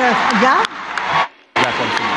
¿Ya? La continúa.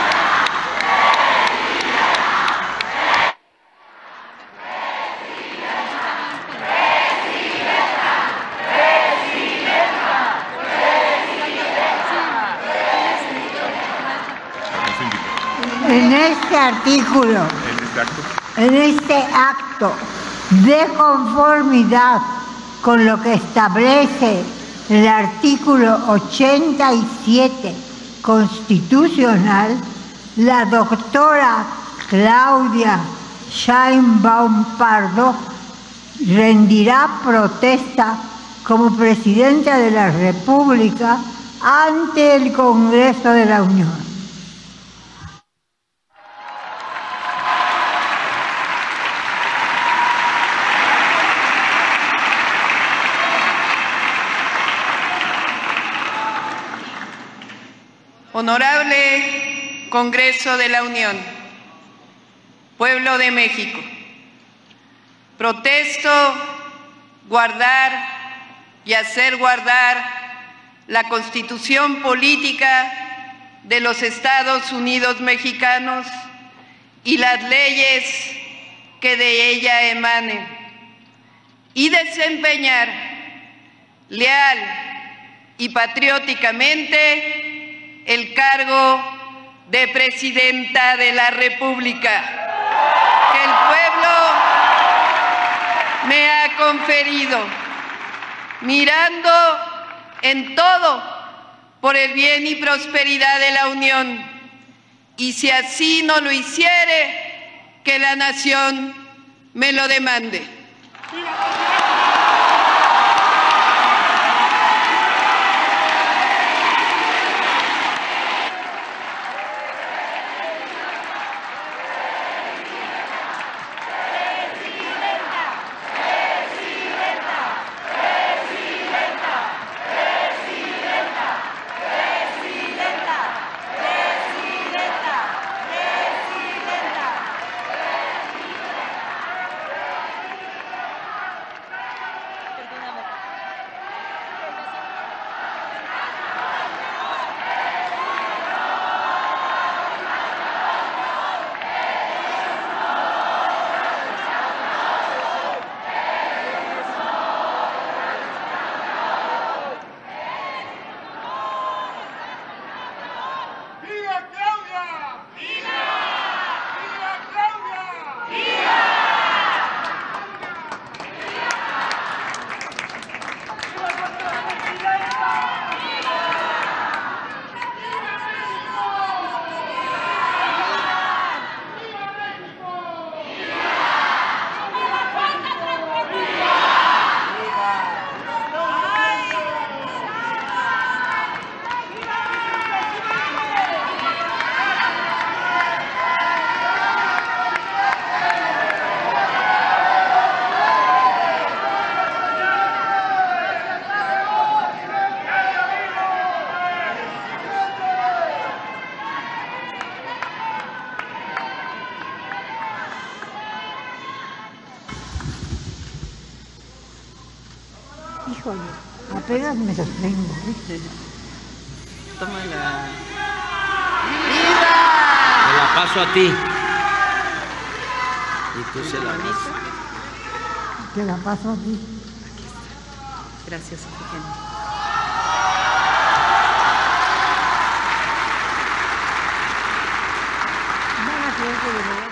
En este artículo, en este acto, de conformidad con lo que establece el artículo 87 constitucional, la doctora Claudia Sheinbaum Pardo rendirá protesta como presidenta de la República ante el Congreso de la Unión. Honorable Congreso de la Unión, Pueblo de México, protesto guardar y hacer guardar la Constitución política de los Estados Unidos mexicanos y las leyes que de ella emanen, y desempeñar leal y patrióticamente el cargo de Presidenta de la República que el pueblo me ha conferido, mirando en todo por el bien y prosperidad de la Unión, y si así no lo hiciere, que la nación me lo demande. Híjole, apenas me sostengo, ¿viste? Tómala. Te la paso a ti. Y tú se la das. Te la paso a ti. Gracias, Efigenia. Van a creer que de verdad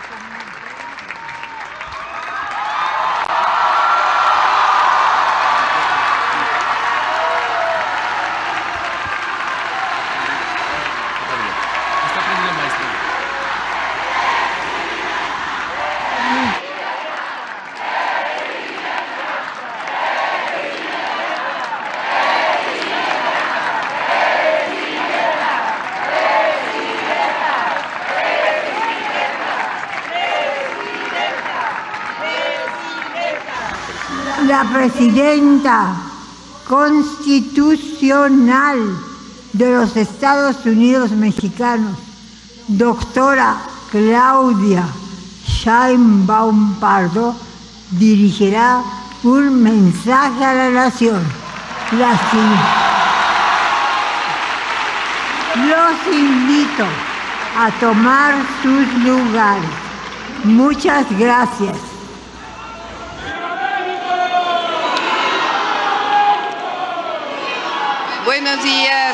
la presidenta constitucional de los Estados Unidos mexicanos, doctora Claudia Sheinbaum Pardo, dirigirá un mensaje a la nación. Los invito a tomar sus lugares. Muchas gracias. Buenos días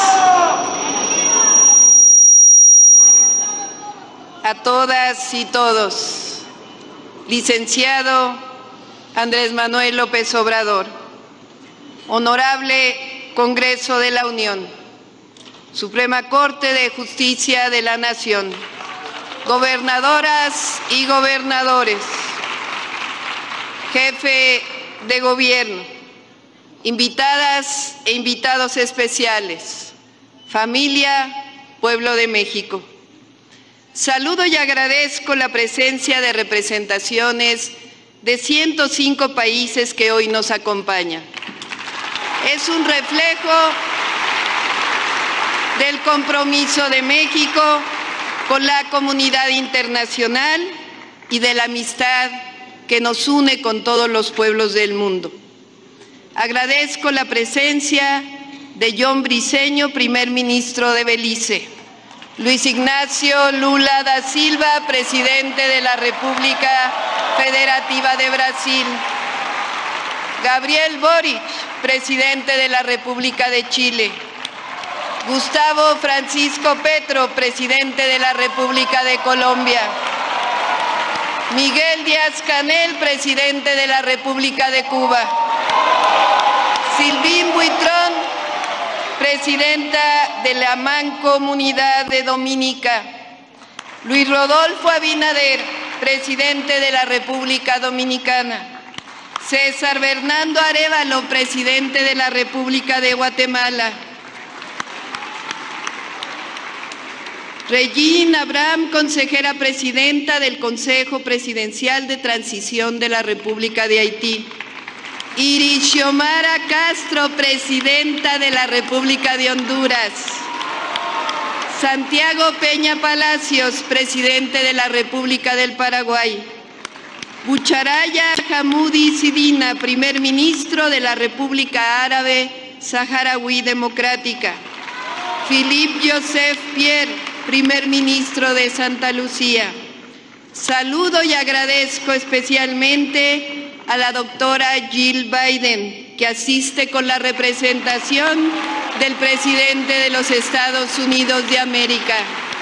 a todas y todos. Licenciado Andrés Manuel López Obrador, Honorable Congreso de la Unión, Suprema Corte de Justicia de la Nación, gobernadoras y gobernadores, jefe de gobierno, invitadas e invitados especiales, familia, pueblo de México. Saludo y agradezco la presencia de representaciones de 105 países que hoy nos acompañan. Es un reflejo del compromiso de México con la comunidad internacional y de la amistad que nos une con todos los pueblos del mundo. Agradezco la presencia de John Briceño, primer ministro de Belice, Luis Ignacio Lula da Silva, presidente de la República Federativa de Brasil, Gabriel Boric, presidente de la República de Chile, Gustavo Francisco Petro, presidente de la República de Colombia, Miguel Díaz-Canel, presidente de la República de Cuba, Sylvie Buitrón, presidenta de la Mancomunidad de Dominica, Luis Rodolfo Abinader, presidente de la República Dominicana, César Bernardo Arévalo, presidente de la República de Guatemala, Regina Abraham, consejera presidenta del Consejo Presidencial de Transición de la República de Haití, Iris Xiomara Castro, presidenta de la República de Honduras, Santiago Peña Palacios, presidente de la República del Paraguay, Bucharaya Hamoudi Sidina, primer ministro de la República Árabe Saharaui Democrática, Philippe Joseph Pierre, primer ministro de Santa Lucía. Saludo y agradezco especialmente a la doctora Jill Biden, que asiste con la representación del presidente de los Estados Unidos de América.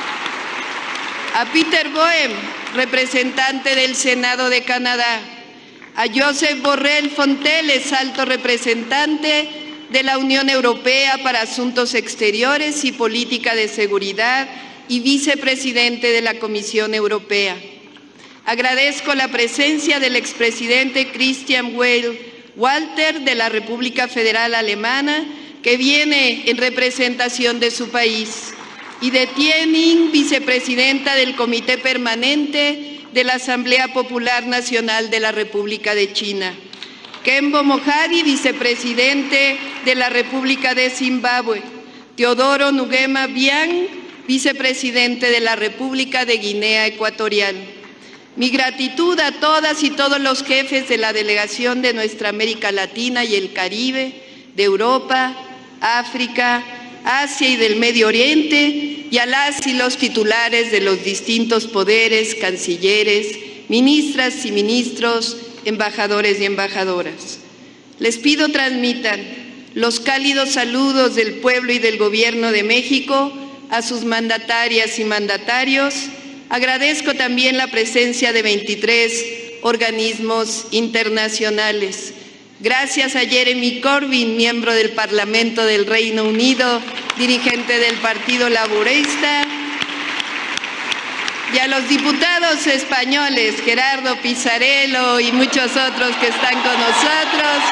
A Peter Boehm, representante del Senado de Canadá. A Josep Borrell Fonteles, alto representante de la Unión Europea para Asuntos Exteriores y Política de Seguridad y vicepresidente de la Comisión Europea. Agradezco la presencia del expresidente Christian Walter de la República Federal Alemana, que viene en representación de su país, y de Tiening, vicepresidenta del Comité Permanente de la Asamblea Popular Nacional de la República de China. Kembo Mohadi, vicepresidente de la República de Zimbabue. Teodoro Nguema Biang, vicepresidente de la República de Guinea Ecuatorial. Mi gratitud a todas y todos los jefes de la delegación de nuestra América Latina y el Caribe, de Europa, África, Asia y del Medio Oriente, y a las y los titulares de los distintos poderes, cancilleres, ministras y ministros, embajadores y embajadoras. Les pido transmitan los cálidos saludos del pueblo y del Gobierno de México a sus mandatarias y mandatarios. Agradezco también la presencia de 23 organismos internacionales. Gracias a Jeremy Corbyn, miembro del Parlamento del Reino Unido, dirigente del Partido Laborista, y a los diputados españoles, Gerardo Pisarello y muchos otros que están con nosotros,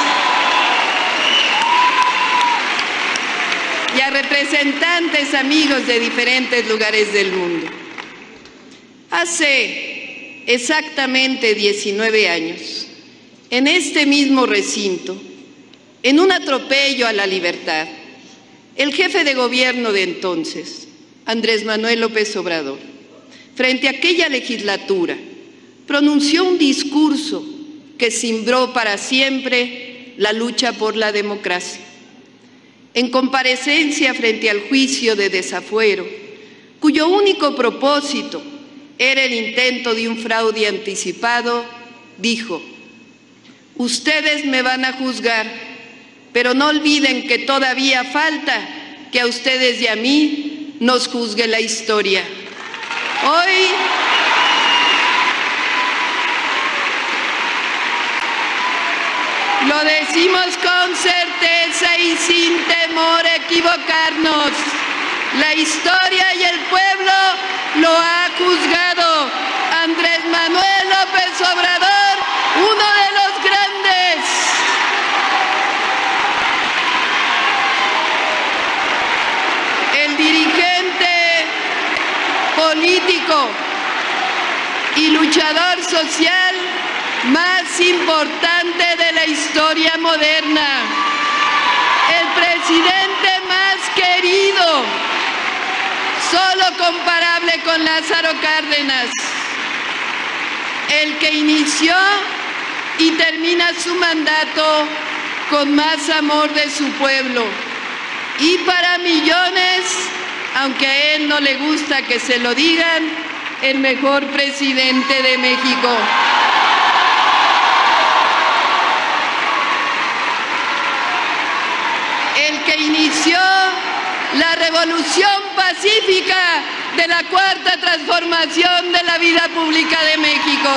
y a representantes amigos de diferentes lugares del mundo. Hace exactamente 19 años, en este mismo recinto, en un atropello a la libertad, el jefe de gobierno de entonces, Andrés Manuel López Obrador, frente a aquella legislatura, pronunció un discurso que cimbró para siempre la lucha por la democracia. en comparecencia frente al juicio de desafuero, cuyo único propósito era el intento de un fraude anticipado, dijo: ustedes me van a juzgar, pero no olviden que todavía falta que a ustedes y a mí nos juzgue la historia. Hoy lo decimos con certeza y sin temor a equivocarnos. La historia y el pueblo lo ha juzgado. Andrés Manuel López Obrador, uno de los grandes. El dirigente político y luchador social más importante de la historia moderna, el presidente más querido, solo comparable con Lázaro Cárdenas, el que inició y termina su mandato con más amor de su pueblo, y para millones, aunque a él no le gusta que se lo digan, el mejor presidente de México. El que inició la revolución pacífica de la Cuarta Transformación de la vida pública de México.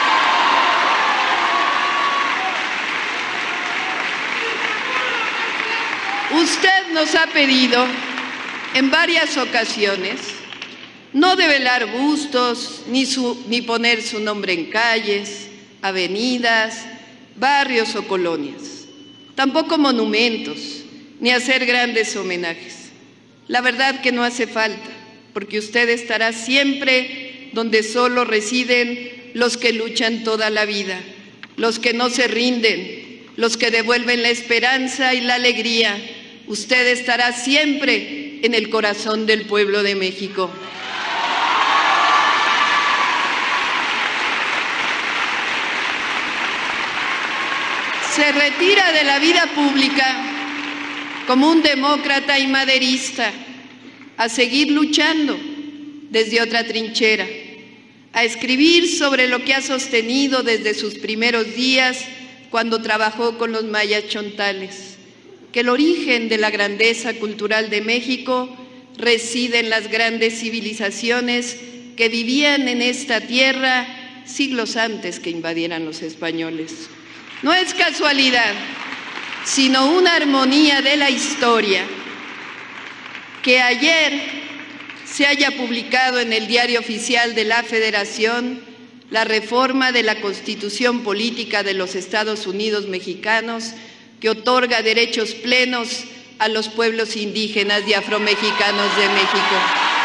Usted nos ha pedido en varias ocasiones no develar bustos ni poner su nombre en calles, avenidas, barrios o colonias, tampoco monumentos, ni hacer grandes homenajes. La verdad que no hace falta, porque usted estará siempre donde solo residen los que luchan toda la vida, los que no se rinden, los que devuelven la esperanza y la alegría. Usted estará siempre en el corazón del pueblo de México. Se retira de la vida pública como un demócrata y maderista, a seguir luchando desde otra trinchera, a escribir sobre lo que ha sostenido desde sus primeros días cuando trabajó con los mayas chontales, que el origen de la grandeza cultural de México reside en las grandes civilizaciones que vivían en esta tierra siglos antes que invadieran los españoles. No es casualidad, sino una armonía de la historia, que ayer se haya publicado en el Diario Oficial de la Federación la reforma de la Constitución Política de los Estados Unidos Mexicanos, que otorga derechos plenos a los pueblos indígenas y afromexicanos de México.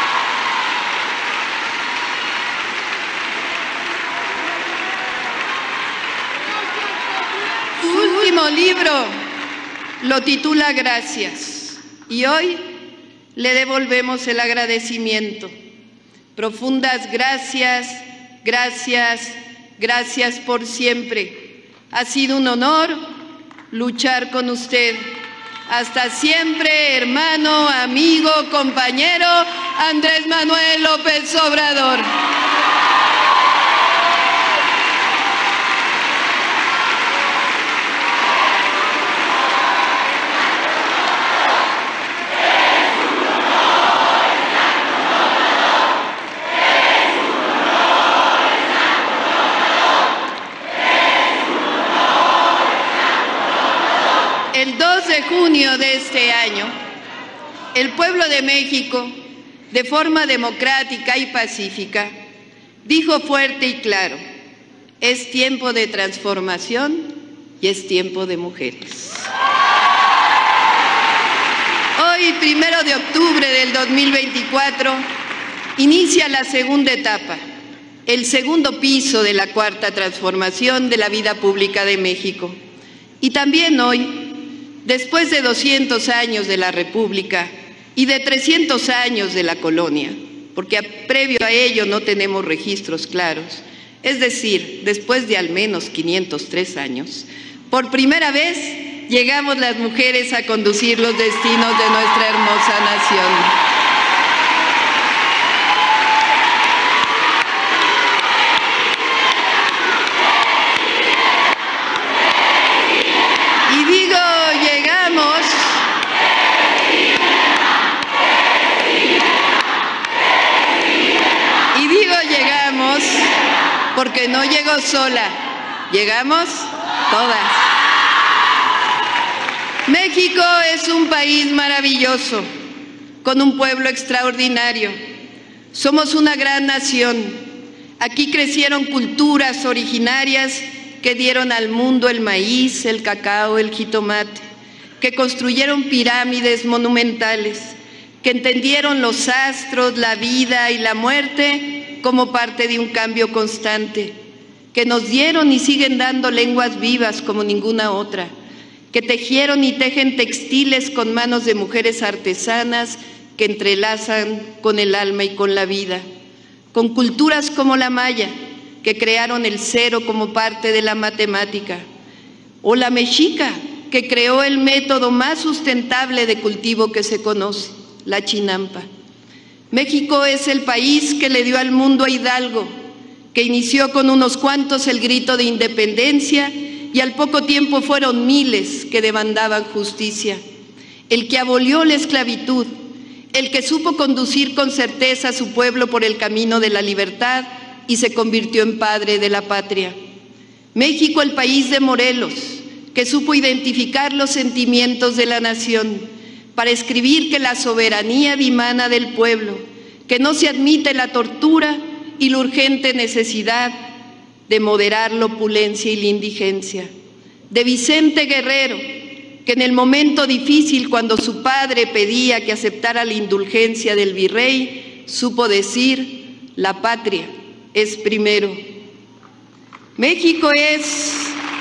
Su último libro lo titula Gracias, y hoy le devolvemos el agradecimiento. Profundas gracias, gracias, gracias por siempre. Ha sido un honor luchar con usted. Hasta siempre, hermano, amigo, compañero, Andrés Manuel López Obrador. El 2 de junio de este año, el pueblo de México, de forma democrática y pacífica, dijo fuerte y claro: es tiempo de transformación y es tiempo de mujeres. Hoy, 1 de octubre del 2024, inicia la segunda etapa, el segundo piso de la Cuarta Transformación de la vida pública de México. Y también hoy, después de 200 años de la República y de 300 años de la colonia, porque previo a ello no tenemos registros claros, es decir, después de al menos 503 años, por primera vez llegamos las mujeres a conducir los destinos de nuestra hermosa nación. Porque no llegó sola, llegamos todas. México es un país maravilloso, con un pueblo extraordinario. Somos una gran nación. Aquí crecieron culturas originarias que dieron al mundo el maíz, el cacao, el jitomate, que construyeron pirámides monumentales, que entendieron los astros, la vida y la muerte como parte de un cambio constante, que nos dieron y siguen dando lenguas vivas como ninguna otra, que tejieron y tejen textiles con manos de mujeres artesanas que entrelazan con el alma y con la vida, con culturas como la maya, que crearon el cero como parte de la matemática, o la mexica, que creó el método más sustentable de cultivo que se conoce, la chinampa. México es el país que le dio al mundo a Hidalgo, que inició con unos cuantos el grito de independencia y al poco tiempo fueron miles que demandaban justicia. El que abolió la esclavitud, el que supo conducir con certeza a su pueblo por el camino de la libertad y se convirtió en padre de la patria. México, el país de Morelos, que supo identificar los sentimientos de la nación, para escribir que la soberanía dimana del pueblo, que no se admite la tortura y la urgente necesidad de moderar la opulencia y la indigencia. De Vicente Guerrero, que en el momento difícil, cuando su padre pedía que aceptara la indulgencia del virrey, supo decir: la patria es primero. México es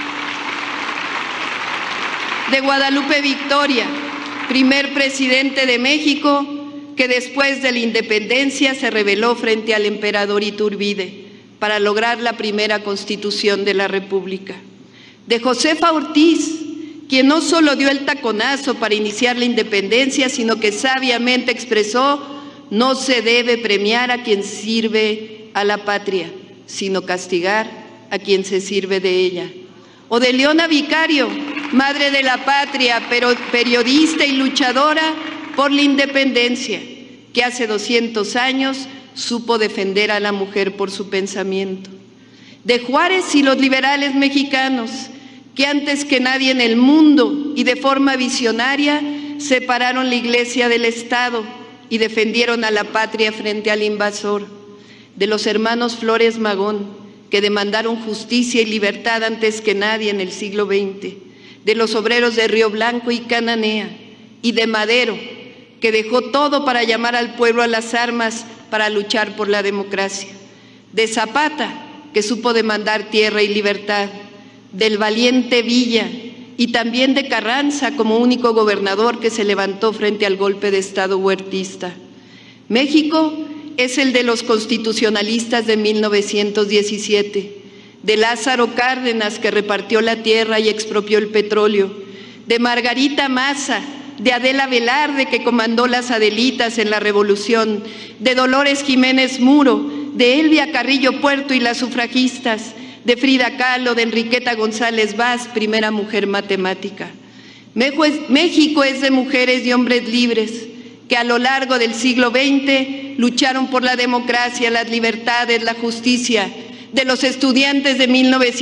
de Guadalupe Victoria, primer presidente de México, que después de la independencia se rebeló frente al emperador Iturbide para lograr la primera constitución de la República. De Josefa Ortiz, quien no solo dio el taconazo para iniciar la independencia, sino que sabiamente expresó: no se debe premiar a quien sirve a la patria, sino castigar a quien se sirve de ella. O de Leona Vicario, madre de la patria, pero periodista y luchadora por la independencia, que hace 200 años supo defender a la mujer por su pensamiento. De Juárez y los liberales mexicanos, que antes que nadie en el mundo y de forma visionaria separaron la Iglesia del Estado y defendieron a la patria frente al invasor. De los hermanos Flores Magón, que demandaron justicia y libertad antes que nadie en el siglo XX, de los obreros de Río Blanco y Cananea, y de Madero, que dejó todo para llamar al pueblo a las armas para luchar por la democracia, de Zapata, que supo demandar tierra y libertad, del valiente Villa y también de Carranza como único gobernador que se levantó frente al golpe de Estado huertista. México es el de los constitucionalistas de 1917, de Lázaro Cárdenas, que repartió la tierra y expropió el petróleo, de Margarita Maza, de Adela Velarde, que comandó las Adelitas en la Revolución, de Dolores Jiménez Muro, de Elvia Carrillo Puerto y las sufragistas, de Frida Kahlo, de Enriqueta González Vaz, primera mujer matemática. México es de mujeres y hombres libres, que a lo largo del siglo XX lucharon por la democracia, las libertades, la justicia, de los estudiantes de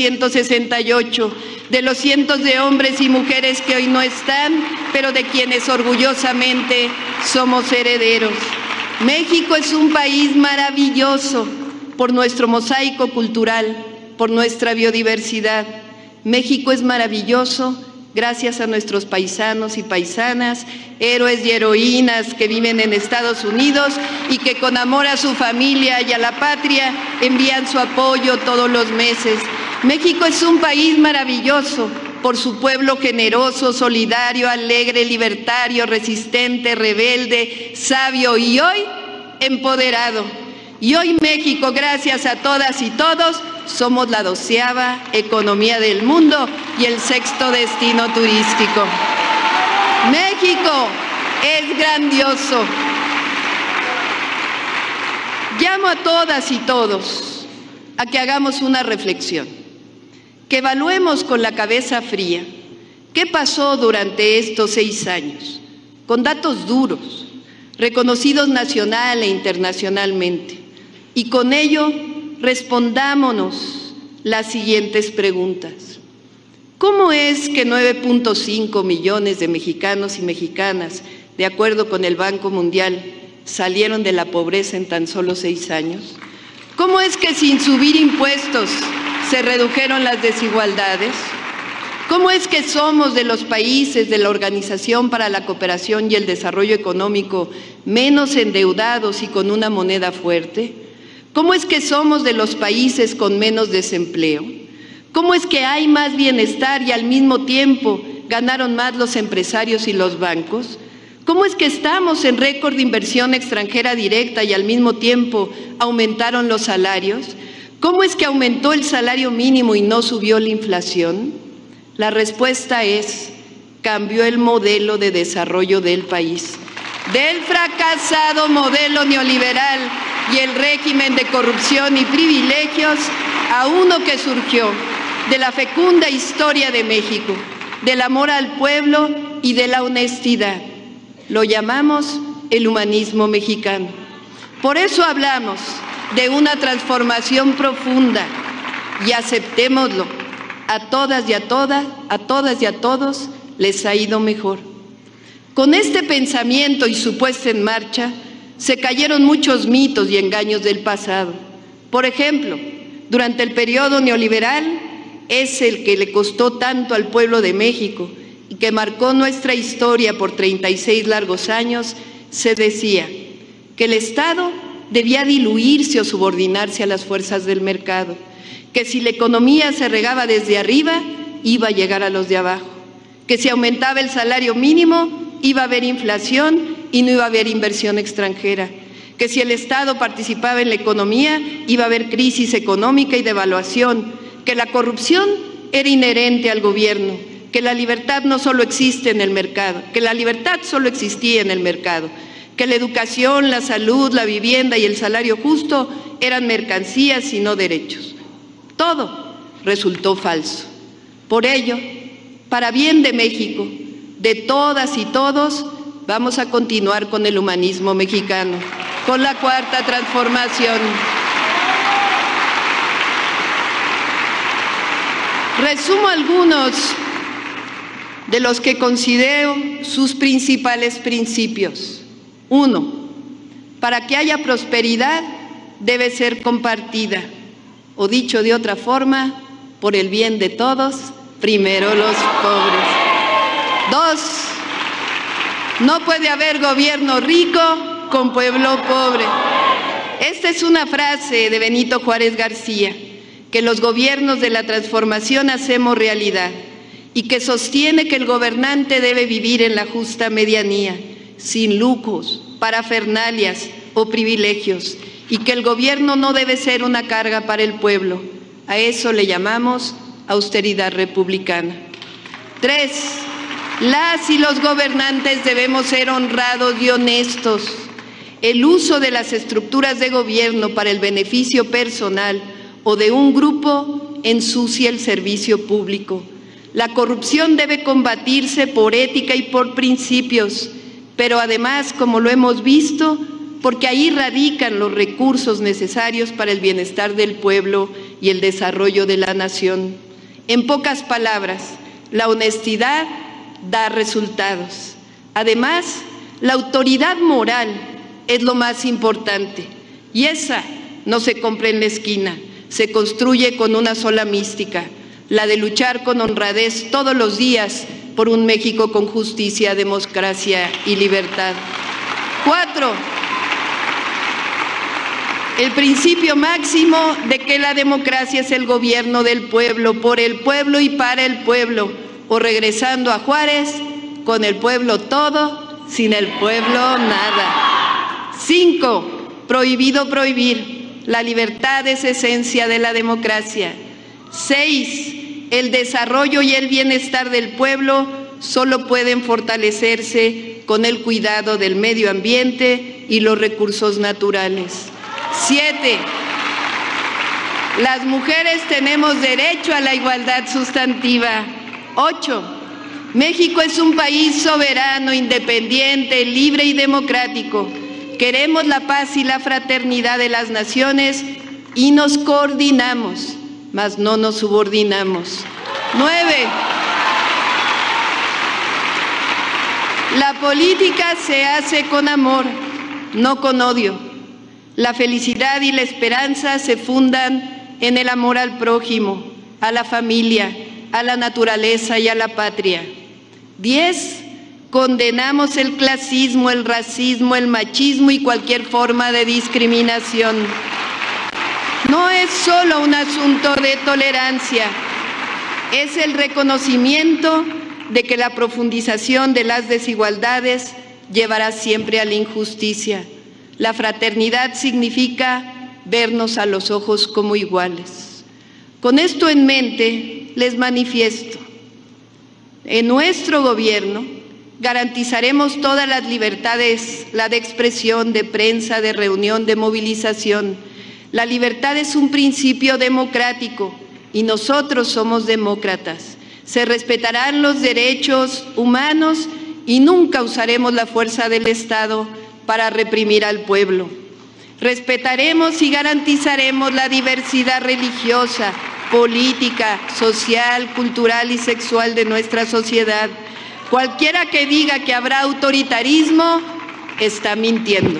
1968, de los cientos de hombres y mujeres que hoy no están, pero de quienes orgullosamente somos herederos. México es un país maravilloso por nuestro mosaico cultural, por nuestra biodiversidad. México es maravilloso gracias a nuestros paisanos y paisanas, héroes y heroínas que viven en Estados Unidos y que con amor a su familia y a la patria envían su apoyo todos los meses. México es un país maravilloso por su pueblo generoso, solidario, alegre, libertario, resistente, rebelde, sabio y hoy empoderado. Y hoy México, gracias a todas y todos, somos la 12ª economía del mundo y el 6º destino turístico. México es grandioso. Llamo a todas y todos a que hagamos una reflexión, que evaluemos con la cabeza fría qué pasó durante estos 6 años, con datos duros, reconocidos nacional e internacionalmente, y con ello respondámonos las siguientes preguntas. ¿Cómo es que 9.5 millones de mexicanos y mexicanas, de acuerdo con el Banco Mundial, salieron de la pobreza en tan solo 6 años? ¿Cómo es que sin subir impuestos se redujeron las desigualdades? ¿Cómo es que somos de los países de la Organización para la Cooperación y el Desarrollo Económico menos endeudados y con una moneda fuerte? ¿Cómo es que somos de los países con menos desempleo? ¿Cómo es que hay más bienestar y al mismo tiempo ganaron más los empresarios y los bancos? ¿Cómo es que estamos en récord de inversión extranjera directa y al mismo tiempo aumentaron los salarios? ¿Cómo es que aumentó el salario mínimo y no subió la inflación? La respuesta es: cambió el modelo de desarrollo del país, del fracasado modelo neoliberal y el régimen de corrupción y privilegios a uno que surgió de la fecunda historia de México, del amor al pueblo y de la honestidad. Lo llamamos el humanismo mexicano. Por eso hablamos de una transformación profunda y aceptémoslo. A todas y a todos les ha ido mejor. Con este pensamiento y su puesta en marcha, se cayeron muchos mitos y engaños del pasado. Por ejemplo, durante el periodo neoliberal, es el que le costó tanto al pueblo de México y que marcó nuestra historia por 36 largos años, se decía que el Estado debía diluirse o subordinarse a las fuerzas del mercado, que si la economía se regaba desde arriba, iba a llegar a los de abajo, que si aumentaba el salario mínimo, iba a haber inflación y no iba a haber inversión extranjera, que si el Estado participaba en la economía, iba a haber crisis económica y devaluación, que la corrupción era inherente al gobierno, que la libertad no solo existe en el mercado, que la libertad solo existía en el mercado, que la educación, la salud, la vivienda y el salario justo eran mercancías y no derechos. Todo resultó falso. Por ello, para bien de México, de todas y todos, vamos a continuar con el humanismo mexicano, con la Cuarta Transformación. Resumo algunos de los que considero sus principales principios. 1. Para que haya prosperidad debe ser compartida, o dicho de otra forma, por el bien de todos, primero los pobres. 2. No puede haber gobierno rico con pueblo pobre. Esta es una frase de Benito Juárez García, que los gobiernos de la transformación hacemos realidad y que sostiene que el gobernante debe vivir en la justa medianía, sin lujos, parafernalias o privilegios, y que el gobierno no debe ser una carga para el pueblo. A eso le llamamos austeridad republicana. 3. Las y los gobernantes debemos ser honrados y honestos. El uso de las estructuras de gobierno para el beneficio personal o de un grupo ensucia el servicio público. La corrupción debe combatirse por ética y por principios, pero además, como lo hemos visto, porque ahí radican los recursos necesarios para el bienestar del pueblo y el desarrollo de la nación. En pocas palabras, la honestidad da resultados. Además, la autoridad moral es lo más importante, y esa no se compra en la esquina, se construye con una sola mística, la de luchar con honradez todos los días por un México con justicia, democracia y libertad. 4. El principio máximo de que la democracia es el gobierno del pueblo, por el pueblo y para el pueblo, o regresando a Juárez, con el pueblo todo, sin el pueblo nada. 5. Prohibido prohibir. La libertad es esencia de la democracia. 6. El desarrollo y el bienestar del pueblo solo pueden fortalecerse con el cuidado del medio ambiente y los recursos naturales. 7. Las mujeres tenemos derecho a la igualdad sustantiva. 8. México es un país soberano, independiente, libre y democrático. Queremos la paz y la fraternidad de las naciones y nos coordinamos, mas no nos subordinamos. 9. La política se hace con amor, no con odio. La felicidad y la esperanza se fundan en el amor al prójimo, a la familia, a la naturaleza y a la patria. 10. Condenamos el clasismo, el racismo, el machismo y cualquier forma de discriminación. No es solo un asunto de tolerancia, es el reconocimiento de que la profundización de las desigualdades llevará siempre a la injusticia. La fraternidad significa vernos a los ojos como iguales. Con esto en mente, les manifiesto, en nuestro gobierno garantizaremos todas las libertades, la de expresión, de prensa, de reunión, de movilización. La libertad es un principio democrático y nosotros somos demócratas. Se respetarán los derechos humanos y nunca usaremos la fuerza del Estado para reprimir al pueblo. Respetaremos y garantizaremos la diversidad religiosa, política, social, cultural y sexual de nuestra sociedad. Cualquiera que diga que habrá autoritarismo está mintiendo.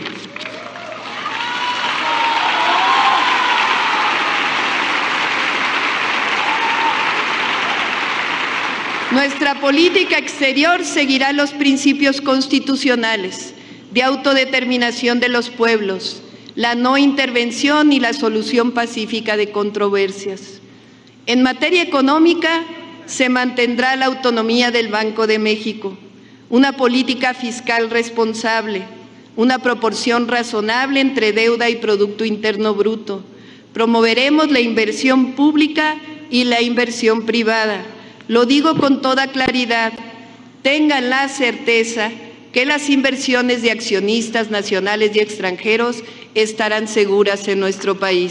Nuestra política exterior seguirá los principios constitucionales de autodeterminación de los pueblos, la no intervención y la solución pacífica de controversias. En materia económica, se mantendrá la autonomía del Banco de México, una política fiscal responsable, una proporción razonable entre deuda y Producto Interno Bruto. Promoveremos la inversión pública y la inversión privada. Lo digo con toda claridad, tengan la certeza que las inversiones de accionistas nacionales y extranjeros estarán seguras en nuestro país.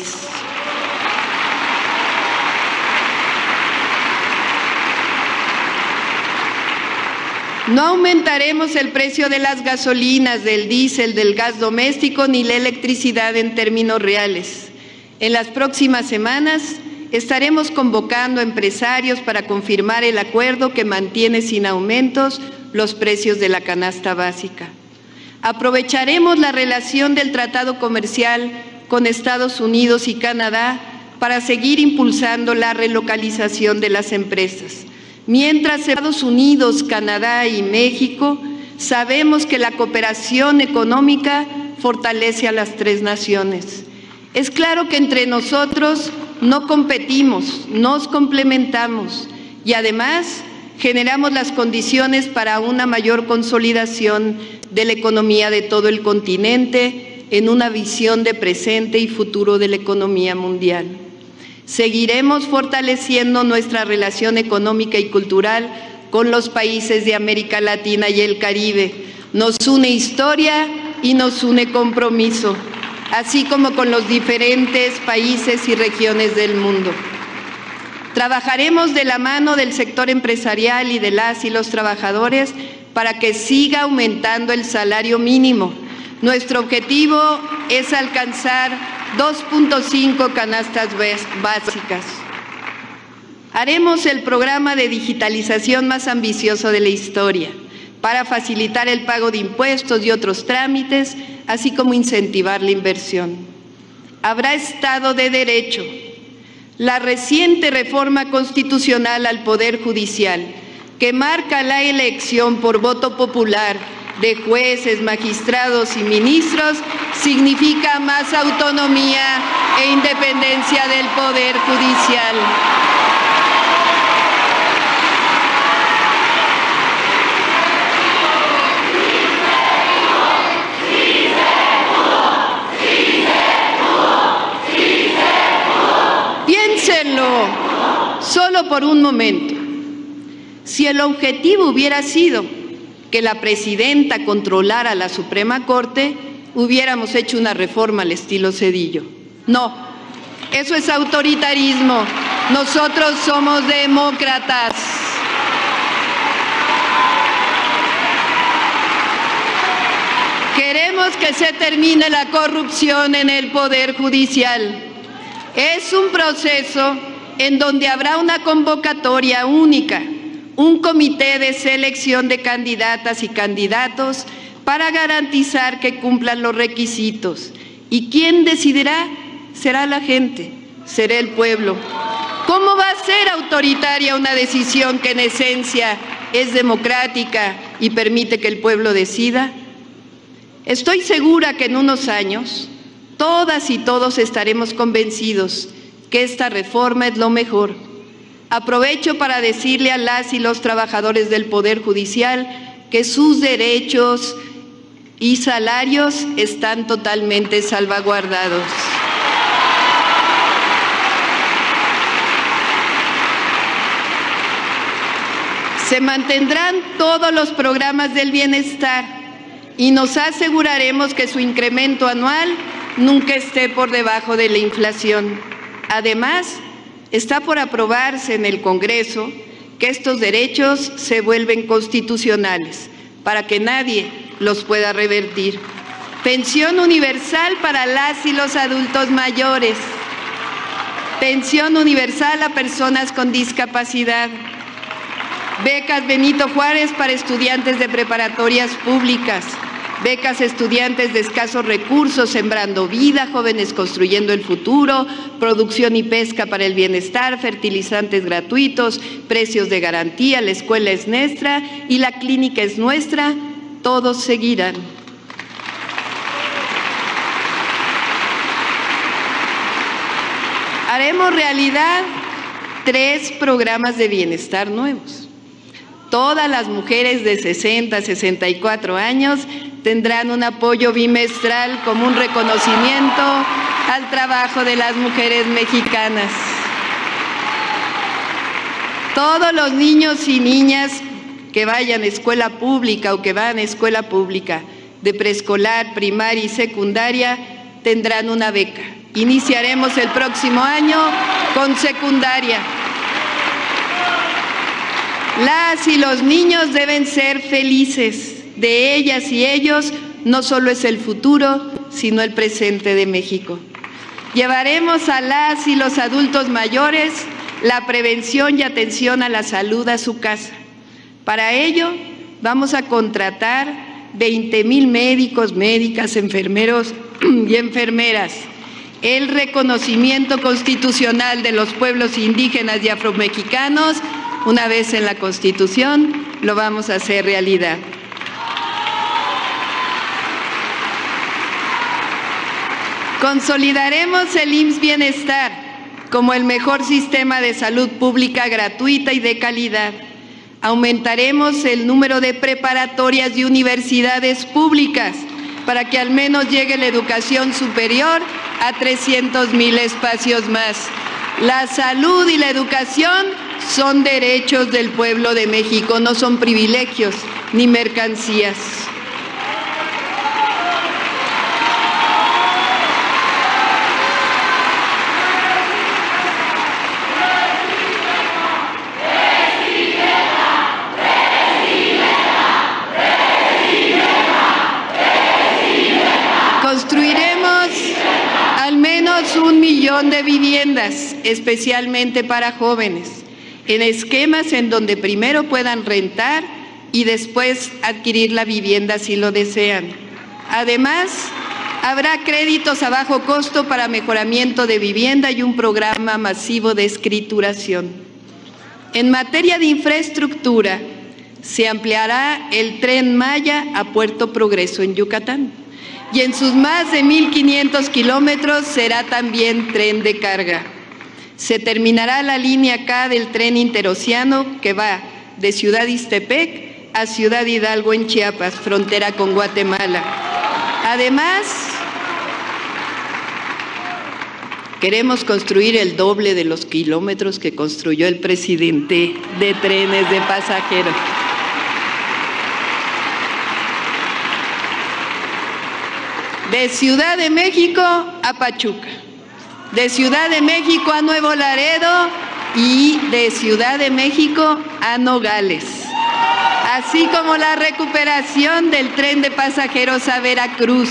No aumentaremos el precio de las gasolinas, del diésel, del gas doméstico ni la electricidad en términos reales. En las próximas semanas estaremos convocando a empresarios para confirmar el acuerdo que mantiene sin aumentos los precios de la canasta básica. Aprovecharemos la relación del tratado comercial con Estados Unidos y Canadá para seguir impulsando la relocalización de las empresas. Mientras Estados Unidos, Canadá y México, sabemos que la cooperación económica fortalece a las tres naciones. Es claro que entre nosotros no competimos, nos complementamos y además generamos las condiciones para una mayor consolidación de la economía de todo el continente en una visión de presente y futuro de la economía mundial. Seguiremos fortaleciendo nuestra relación económica y cultural con los países de América Latina y el Caribe. Nos une historia y nos une compromiso, así como con los diferentes países y regiones del mundo. Trabajaremos de la mano del sector empresarial y de las y los trabajadores para que siga aumentando el salario mínimo. Nuestro objetivo es alcanzar 2.5 canastas básicas. Haremos el programa de digitalización más ambicioso de la historia para facilitar el pago de impuestos y otros trámites, así como incentivar la inversión. Habrá Estado de Derecho. La reciente reforma constitucional al Poder Judicial, que marca la elección por voto popular de jueces, magistrados y ministros, significa más autonomía e independencia del Poder Judicial. Sí se pudo, sí solo por un momento. Si el objetivo hubiera sido que la presidenta controlara la Suprema Corte, hubiéramos hecho una reforma al estilo Zedillo. No, eso es autoritarismo. Nosotros somos demócratas. Queremos que se termine la corrupción en el Poder Judicial. Es un proceso en donde habrá una convocatoria única, un comité de selección de candidatas y candidatos para garantizar que cumplan los requisitos. ¿Y quién decidirá? Será la gente, será el pueblo. ¿Cómo va a ser autoritaria una decisión que en esencia es democrática y permite que el pueblo decida? Estoy segura que en unos años todas y todos estaremos convencidos que esta reforma es lo mejor. Aprovecho para decirle a las y los trabajadores del Poder Judicial que sus derechos y salarios están totalmente salvaguardados. Se mantendrán todos los programas del bienestar y nos aseguraremos que su incremento anual nunca esté por debajo de la inflación. Además, está por aprobarse en el Congreso que estos derechos se vuelven constitucionales para que nadie los pueda revertir. Pensión universal para las y los adultos mayores. Pensión universal a personas con discapacidad. Becas Benito Juárez para estudiantes de preparatorias públicas. Becas estudiantes de escasos recursos, Sembrando Vida, Jóvenes Construyendo el Futuro, Producción y Pesca para el Bienestar, fertilizantes gratuitos, precios de garantía, la escuela es nuestra y la clínica es nuestra, todos seguirán. Haremos realidad 3 programas de bienestar nuevos. Todas las mujeres de 60 a 64 años tendrán un apoyo bimestral como un reconocimiento al trabajo de las mujeres mexicanas. Todos los niños y niñas que vayan a escuela pública o que van a escuela pública de preescolar, primaria y secundaria tendrán una beca. Iniciaremos el próximo año con secundaria. Las y los niños deben ser felices. De ellas y ellos no solo es el futuro, sino el presente de México. Llevaremos a las y los adultos mayores la prevención y atención a la salud a su casa. Para ello, vamos a contratar 20,000 médicos, médicas, enfermeros y enfermeras. El reconocimiento constitucional de los pueblos indígenas y afromexicanos, una vez en la Constitución, lo vamos a hacer realidad. Consolidaremos el IMSS Bienestar como el mejor sistema de salud pública gratuita y de calidad. Aumentaremos el número de preparatorias y universidades públicas para que al menos llegue la educación superior a 300,000 espacios más. La salud y la educación son derechos del pueblo de México, no son privilegios ni mercancías. Construiremos al menos 1 millón de viviendas, especialmente para jóvenes, en esquemas en donde primero puedan rentar y después adquirir la vivienda si lo desean. Además, habrá créditos a bajo costo para mejoramiento de vivienda y un programa masivo de escrituración. En materia de infraestructura, se ampliará el Tren Maya a Puerto Progreso en Yucatán. Y en sus más de 1,500 kilómetros será también tren de carga. Se terminará la línea K del tren interoceánico que va de Ciudad Ixtepec a Ciudad Hidalgo en Chiapas, frontera con Guatemala. Además, Queremos construir el doble de los kilómetros que construyó el presidente de trenes de pasajeros. De Ciudad de México a Pachuca, de Ciudad de México a Nuevo Laredo y de Ciudad de México a Nogales, así como la recuperación del tren de pasajeros a Veracruz.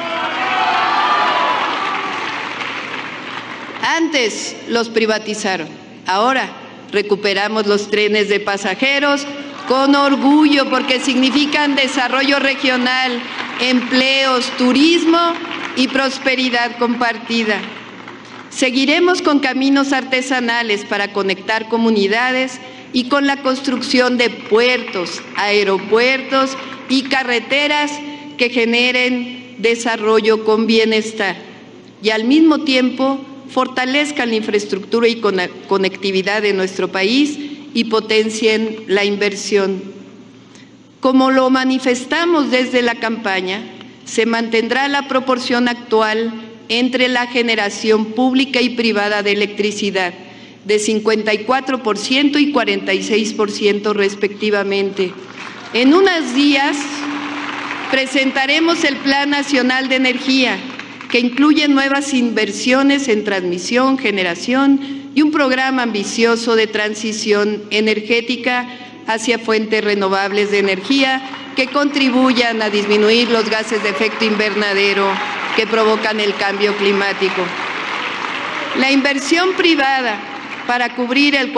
Antes los privatizaron, ahora recuperamos los trenes de pasajeros con orgullo porque significan desarrollo regional, empleos, turismo y prosperidad compartida. Seguiremos con caminos artesanales para conectar comunidades y con la construcción de puertos, aeropuertos y carreteras que generen desarrollo con bienestar y al mismo tiempo fortalezcan la infraestructura y conectividad de nuestro país y potencien la inversión. Como lo manifestamos desde la campaña, se mantendrá la proporción actual entre la generación pública y privada de electricidad, de 54% y 46% respectivamente. En unos días presentaremos el Plan Nacional de Energía, que incluye nuevas inversiones en transmisión, generación y un programa ambicioso de transición energética hacia fuentes renovables de energía que contribuyan a disminuir los gases de efecto invernadero que provocan el cambio climático. La inversión privada para cubrir el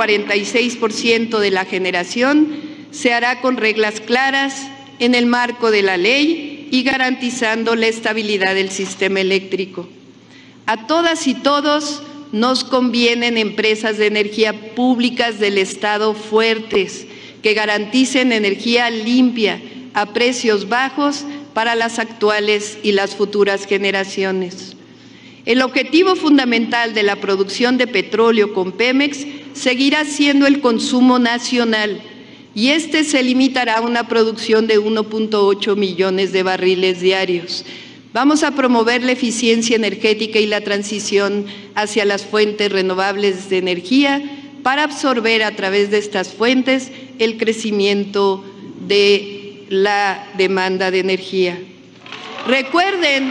46% de la generación se hará con reglas claras en el marco de la ley y garantizando la estabilidad del sistema eléctrico. A todas y todos nos convienen empresas de energía públicas del Estado fuertes, que garanticen energía limpia a precios bajos para las actuales y las futuras generaciones. El objetivo fundamental de la producción de petróleo con Pemex seguirá siendo el consumo nacional, y este se limitará a una producción de 1.8 millones de barriles diarios. Vamos a promover la eficiencia energética y la transición hacia las fuentes renovables de energía para absorber a través de estas fuentes el crecimiento de la demanda de energía. Recuerden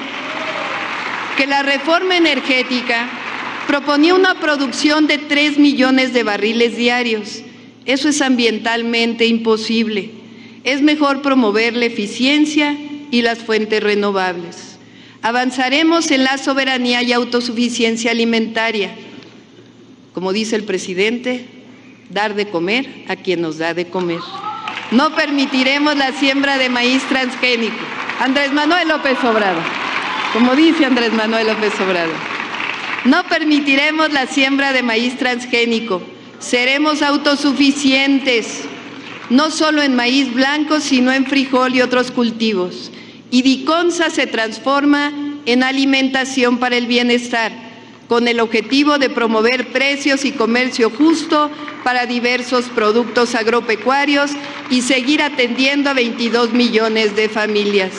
que la reforma energética proponía una producción de 3 millones de barriles diarios. Eso es ambientalmente imposible. Es mejor promover la eficiencia y las fuentes renovables. Avanzaremos en la soberanía y autosuficiencia alimentaria. Como dice el presidente, dar de comer a quien nos da de comer. No permitiremos la siembra de maíz transgénico. Andrés Manuel López Obrador, como dice Andrés Manuel López Obrador, no permitiremos la siembra de maíz transgénico. Seremos autosuficientes, no solo en maíz blanco, sino en frijol y otros cultivos. Y Diconsa se transforma en alimentación para el bienestar, con el objetivo de promover precios y comercio justo para diversos productos agropecuarios y seguir atendiendo a 22 millones de familias.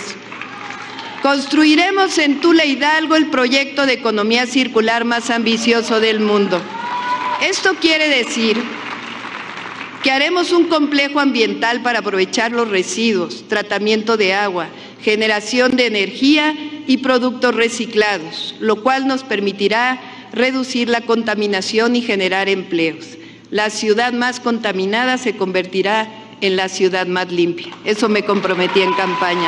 Construiremos en Tula Hidalgo el proyecto de economía circular más ambicioso del mundo. Esto quiere decir que haremos un complejo ambiental para aprovechar los residuos, tratamiento de agua, generación de energía y productos reciclados, lo cual nos permitirá reducir la contaminación y generar empleos. La ciudad más contaminada se convertirá en la ciudad más limpia. Eso me comprometí en campaña.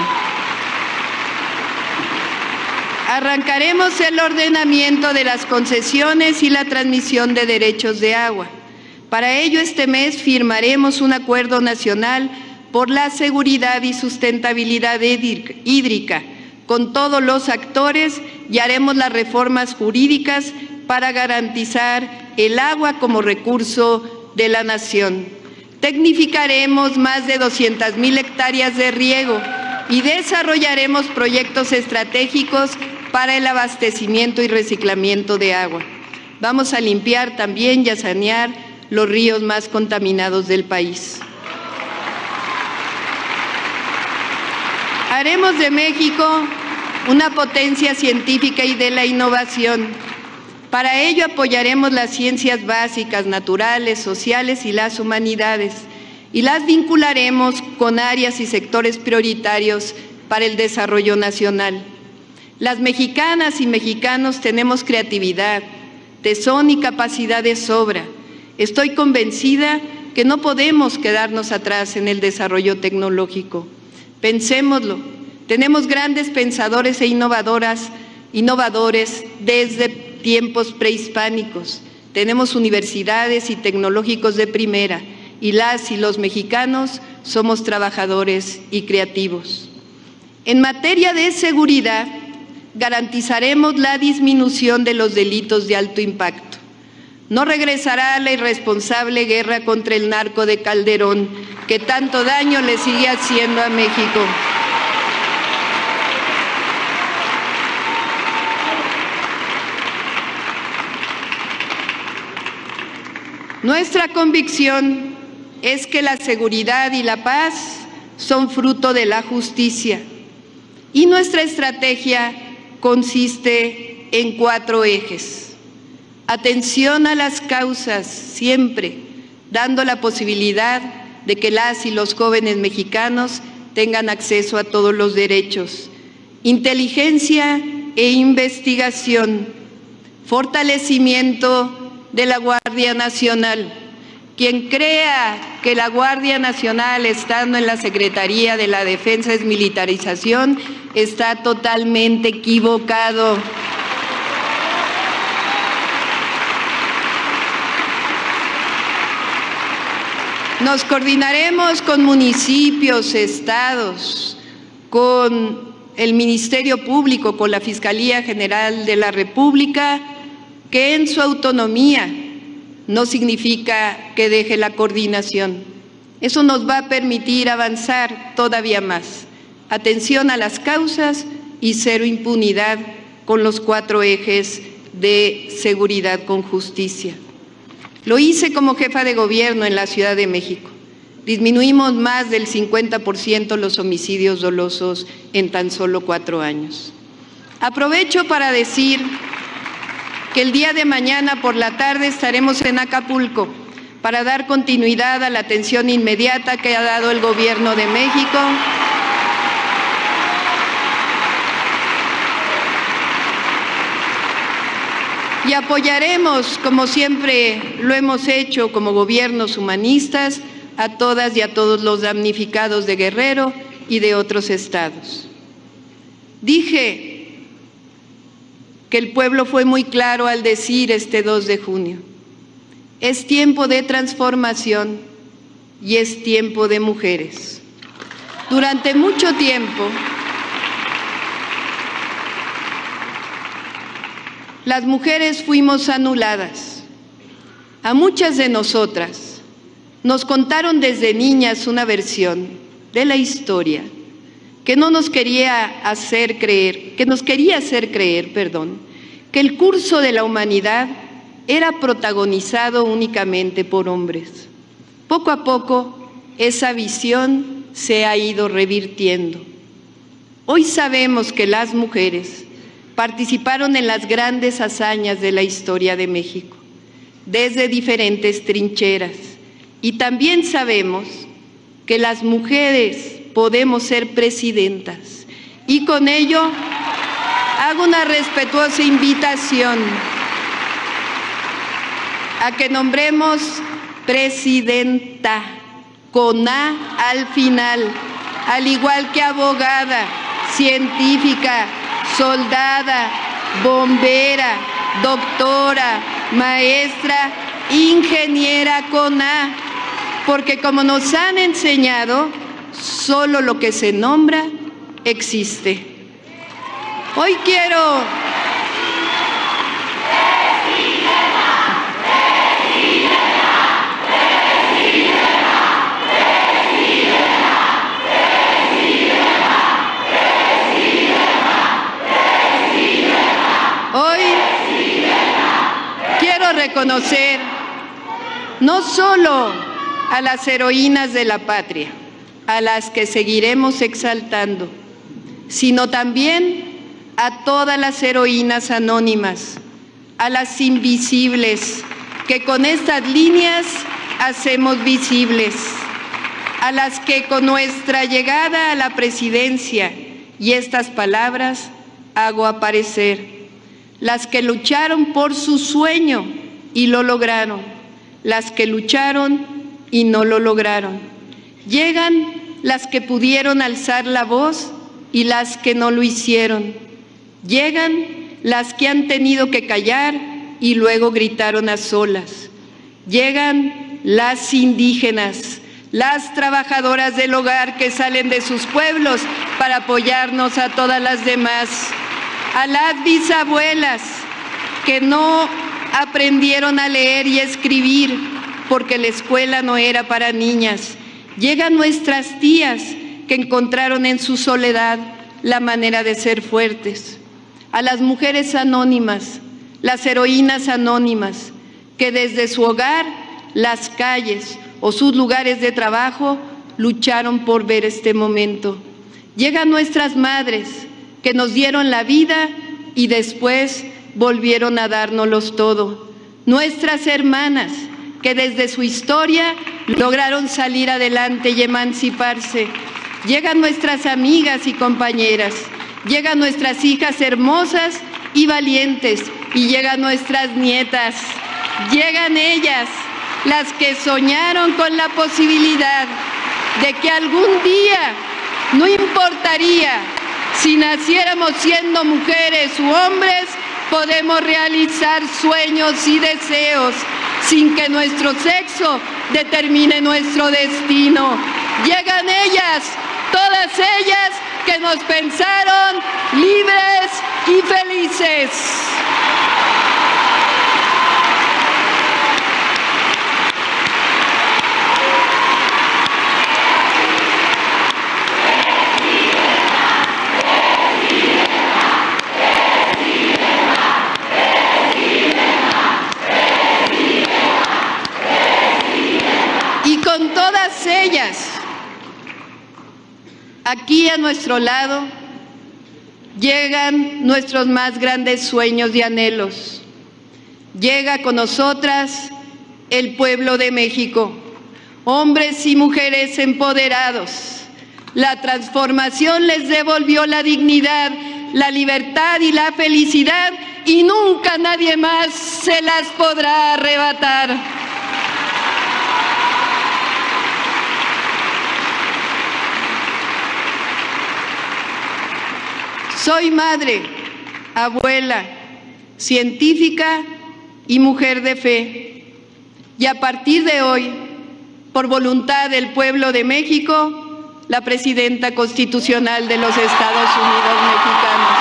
Arrancaremos el ordenamiento de las concesiones y la transmisión de derechos de agua. Para ello, este mes firmaremos un acuerdo nacional por la seguridad y sustentabilidad hídrica con todos los actores y haremos las reformas jurídicas para garantizar el agua como recurso de la nación. Tecnificaremos más de 200,000 hectáreas de riego y desarrollaremos proyectos estratégicos para el abastecimiento y reciclamiento de agua. Vamos a limpiar también y a sanear los ríos más contaminados del país. Haremos de México una potencia científica y de la innovación. Para ello apoyaremos las ciencias básicas, naturales, sociales y las humanidades, y las vincularemos con áreas y sectores prioritarios para el desarrollo nacional. Las mexicanas y mexicanos tenemos creatividad, tesón y capacidad de sobra. Estoy convencida que no podemos quedarnos atrás en el desarrollo tecnológico. Pensémoslo, tenemos grandes pensadores e innovadores desde tiempos prehispánicos. Tenemos universidades y tecnológicos de primera, y las y los mexicanos somos trabajadores y creativos. En materia de seguridad, garantizaremos la disminución de los delitos de alto impacto. No regresará la irresponsable guerra contra el narco de Calderón, que tanto daño le sigue haciendo a México. Nuestra convicción es que la seguridad y la paz son fruto de la justicia, y nuestra estrategia consiste en 4 ejes. Atención a las causas, siempre dando la posibilidad de que las y los jóvenes mexicanos tengan acceso a todos los derechos. Inteligencia e investigación, fortalecimiento de la Guardia Nacional. Quien crea que la Guardia Nacional, estando en la Secretaría de la Defensa, es militarización, está totalmente equivocado. Nos coordinaremos con municipios, estados, con el Ministerio Público, con la Fiscalía General de la República, que en su autonomía no significa que deje la coordinación. Eso nos va a permitir avanzar todavía más. Atención a las causas y cero impunidad con los 4 ejes de seguridad con justicia. Lo hice como jefa de gobierno en la Ciudad de México. Disminuimos más del 50% los homicidios dolosos en tan solo 4 años. Aprovecho para decir que el día de mañana por la tarde estaremos en Acapulco para dar continuidad a la atención inmediata que ha dado el Gobierno de México y apoyaremos, como siempre lo hemos hecho como gobiernos humanistas, a todas y a todos los damnificados de Guerrero y de otros estados. Dije que el pueblo fue muy claro al decir este 2 de junio, es tiempo de transformación y es tiempo de mujeres. Durante mucho tiempo, las mujeres fuimos anuladas. A muchas de nosotras nos contaron desde niñas una versión de la historia que nos quería hacer creer, que el curso de la humanidad era protagonizado únicamente por hombres. Poco a poco, esa visión se ha ido revirtiendo. Hoy sabemos que las mujeres participaron en las grandes hazañas de la historia de México, desde diferentes trincheras, y también sabemos que las mujeres podemos ser presidentas, y con ello hago una respetuosa invitación a que nombremos presidenta con A al final, al igual que abogada, científica, soldada, bombera, doctora, maestra, ingeniera con A, porque como nos han enseñado, solo lo que se nombra existe. Hoy quiero reconocer no solo a las heroínas de la patria, a las que seguiremos exaltando, sino también a todas las heroínas anónimas, a las invisibles, que con estas líneas hacemos visibles, a las que con nuestra llegada a la presidencia y estas palabras hago aparecer, las que lucharon por su sueño y lo lograron, las que lucharon y no lo lograron. Llegan las que pudieron alzar la voz y las que no lo hicieron. Llegan las que han tenido que callar y luego gritaron a solas. Llegan las indígenas, las trabajadoras del hogar que salen de sus pueblos para apoyarnos a todas las demás. A las bisabuelas que no aprendieron a leer y escribir porque la escuela no era para niñas. Llegan nuestras tías que encontraron en su soledad la manera de ser fuertes. A las mujeres anónimas, las heroínas anónimas, que desde su hogar, las calles o sus lugares de trabajo lucharon por ver este momento. Llegan nuestras madres que nos dieron la vida y después volvieron a dárnoslos todo. Nuestras hermanas que desde su historia lograron salir adelante y emanciparse. Llegan nuestras amigas y compañeras, llegan nuestras hijas hermosas y valientes, y llegan nuestras nietas. Llegan ellas, las que soñaron con la posibilidad de que algún día, no importaría si naciéramos siendo mujeres u hombres, podemos realizar sueños y deseos sin que nuestro sexo determine nuestro destino. Llegan ellas, todas ellas que nos pensaron libres y felices. Y con todas ellas, aquí a nuestro lado, llegan nuestros más grandes sueños y anhelos. Llega con nosotras el pueblo de México, hombres y mujeres empoderados. La transformación les devolvió la dignidad, la libertad y la felicidad, y nunca nadie más se las podrá arrebatar. Soy madre, abuela, científica y mujer de fe. Y a partir de hoy, por voluntad del pueblo de México, la presidenta constitucional de los Estados Unidos mexicanos.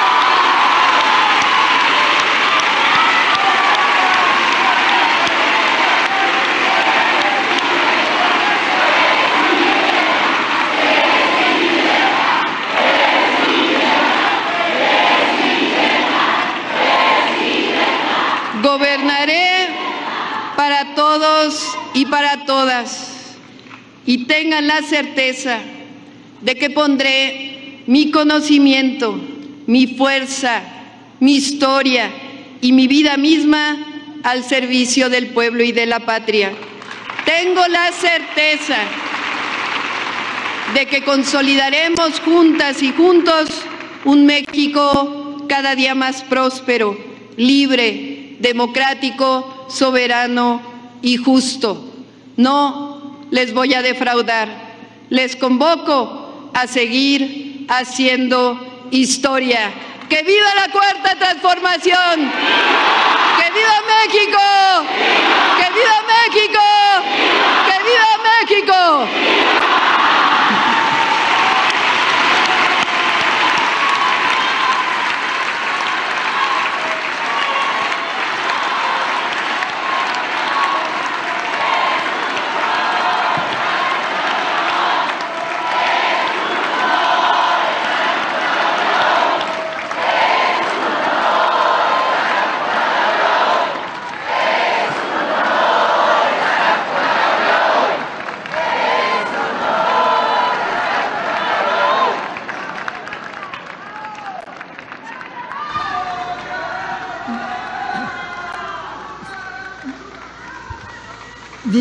Gobernaré para todos y para todas, y tengan la certeza de que pondré mi conocimiento, mi fuerza, mi historia y mi vida misma al servicio del pueblo y de la patria. Tengo la certeza de que consolidaremos juntas y juntos un México cada día más próspero, libre, democrático, soberano y justo. No les voy a defraudar. Les convoco a seguir haciendo historia. ¡Que viva la Cuarta Transformación! ¡Que viva México! ¡Que viva México! ¡Que viva México!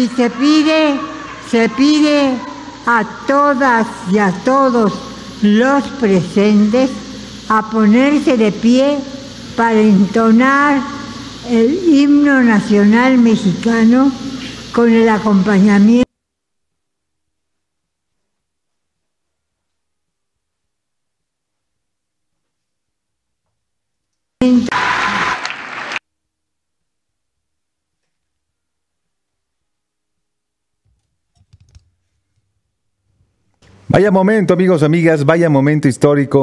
Y se pide a todas y a todos los presentes a ponerse de pie para entonar el himno nacional mexicano con el acompañamiento. Vaya momento, amigos, amigas, vaya momento histórico.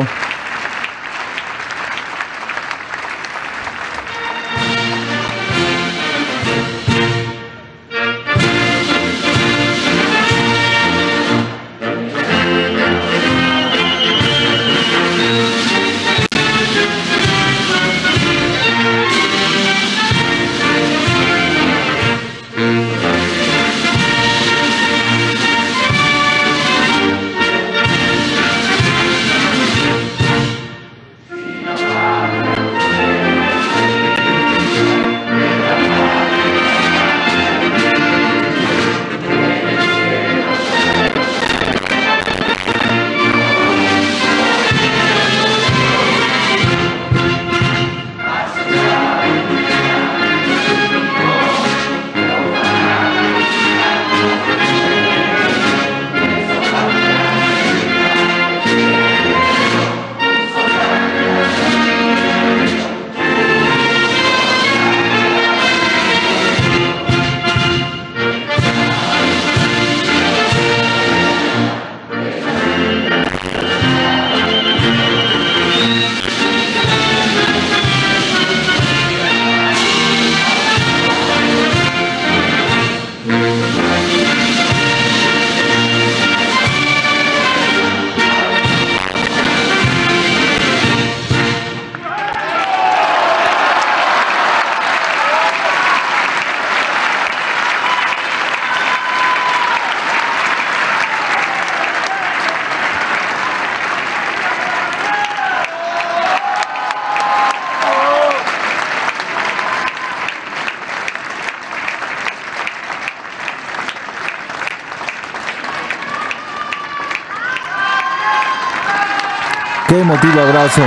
Qué emotivo abrazo.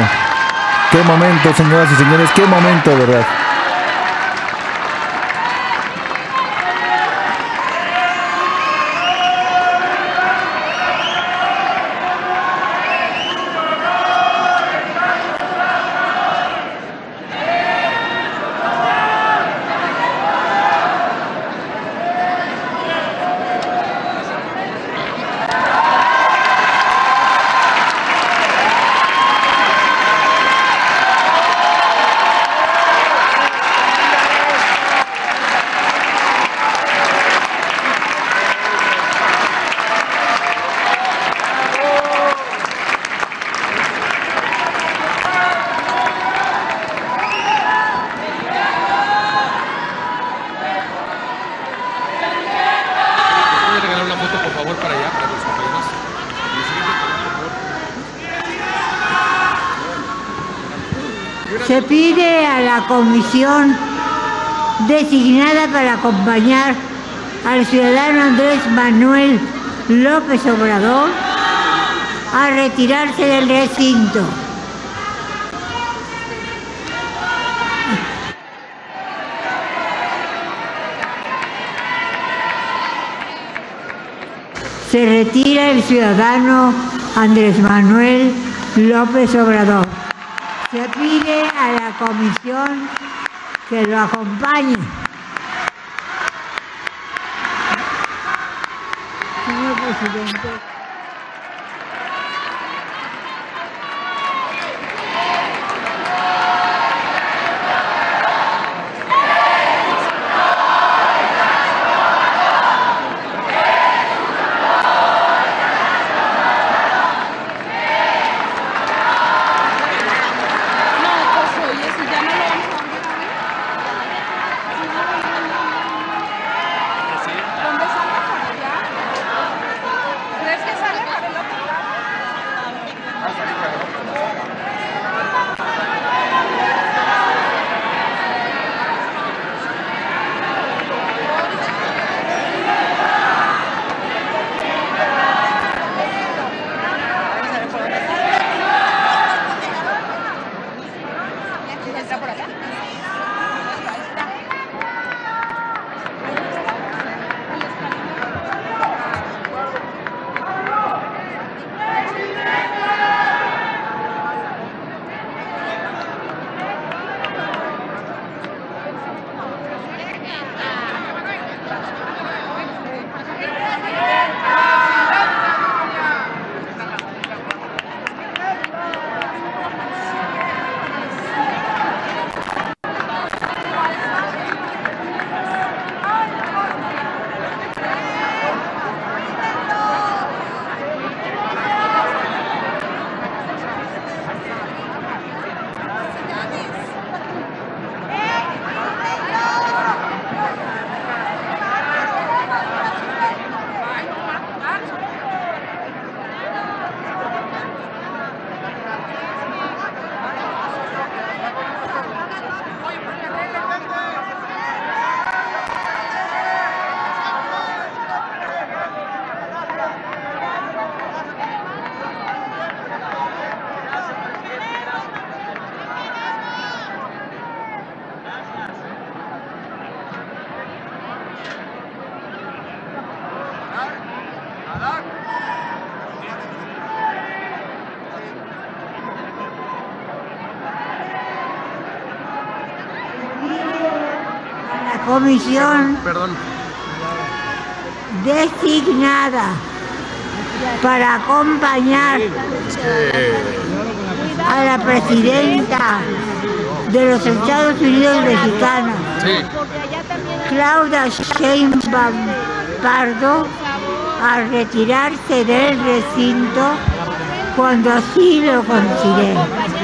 Qué momento, señoras y señores, qué momento, de verdad. Se pide a la comisión designada para acompañar al ciudadano Andrés Manuel López Obrador a retirarse del recinto. Se retira el ciudadano Andrés Manuel López Obrador. Se pide a la comisión que lo acompañe. Señor presidente. ¿Crees que La comisión designada para acompañar a la presidenta de los Estados Unidos mexicanos, Claudia Sheinbaum Pardo, a retirarse del recinto cuando así lo considere.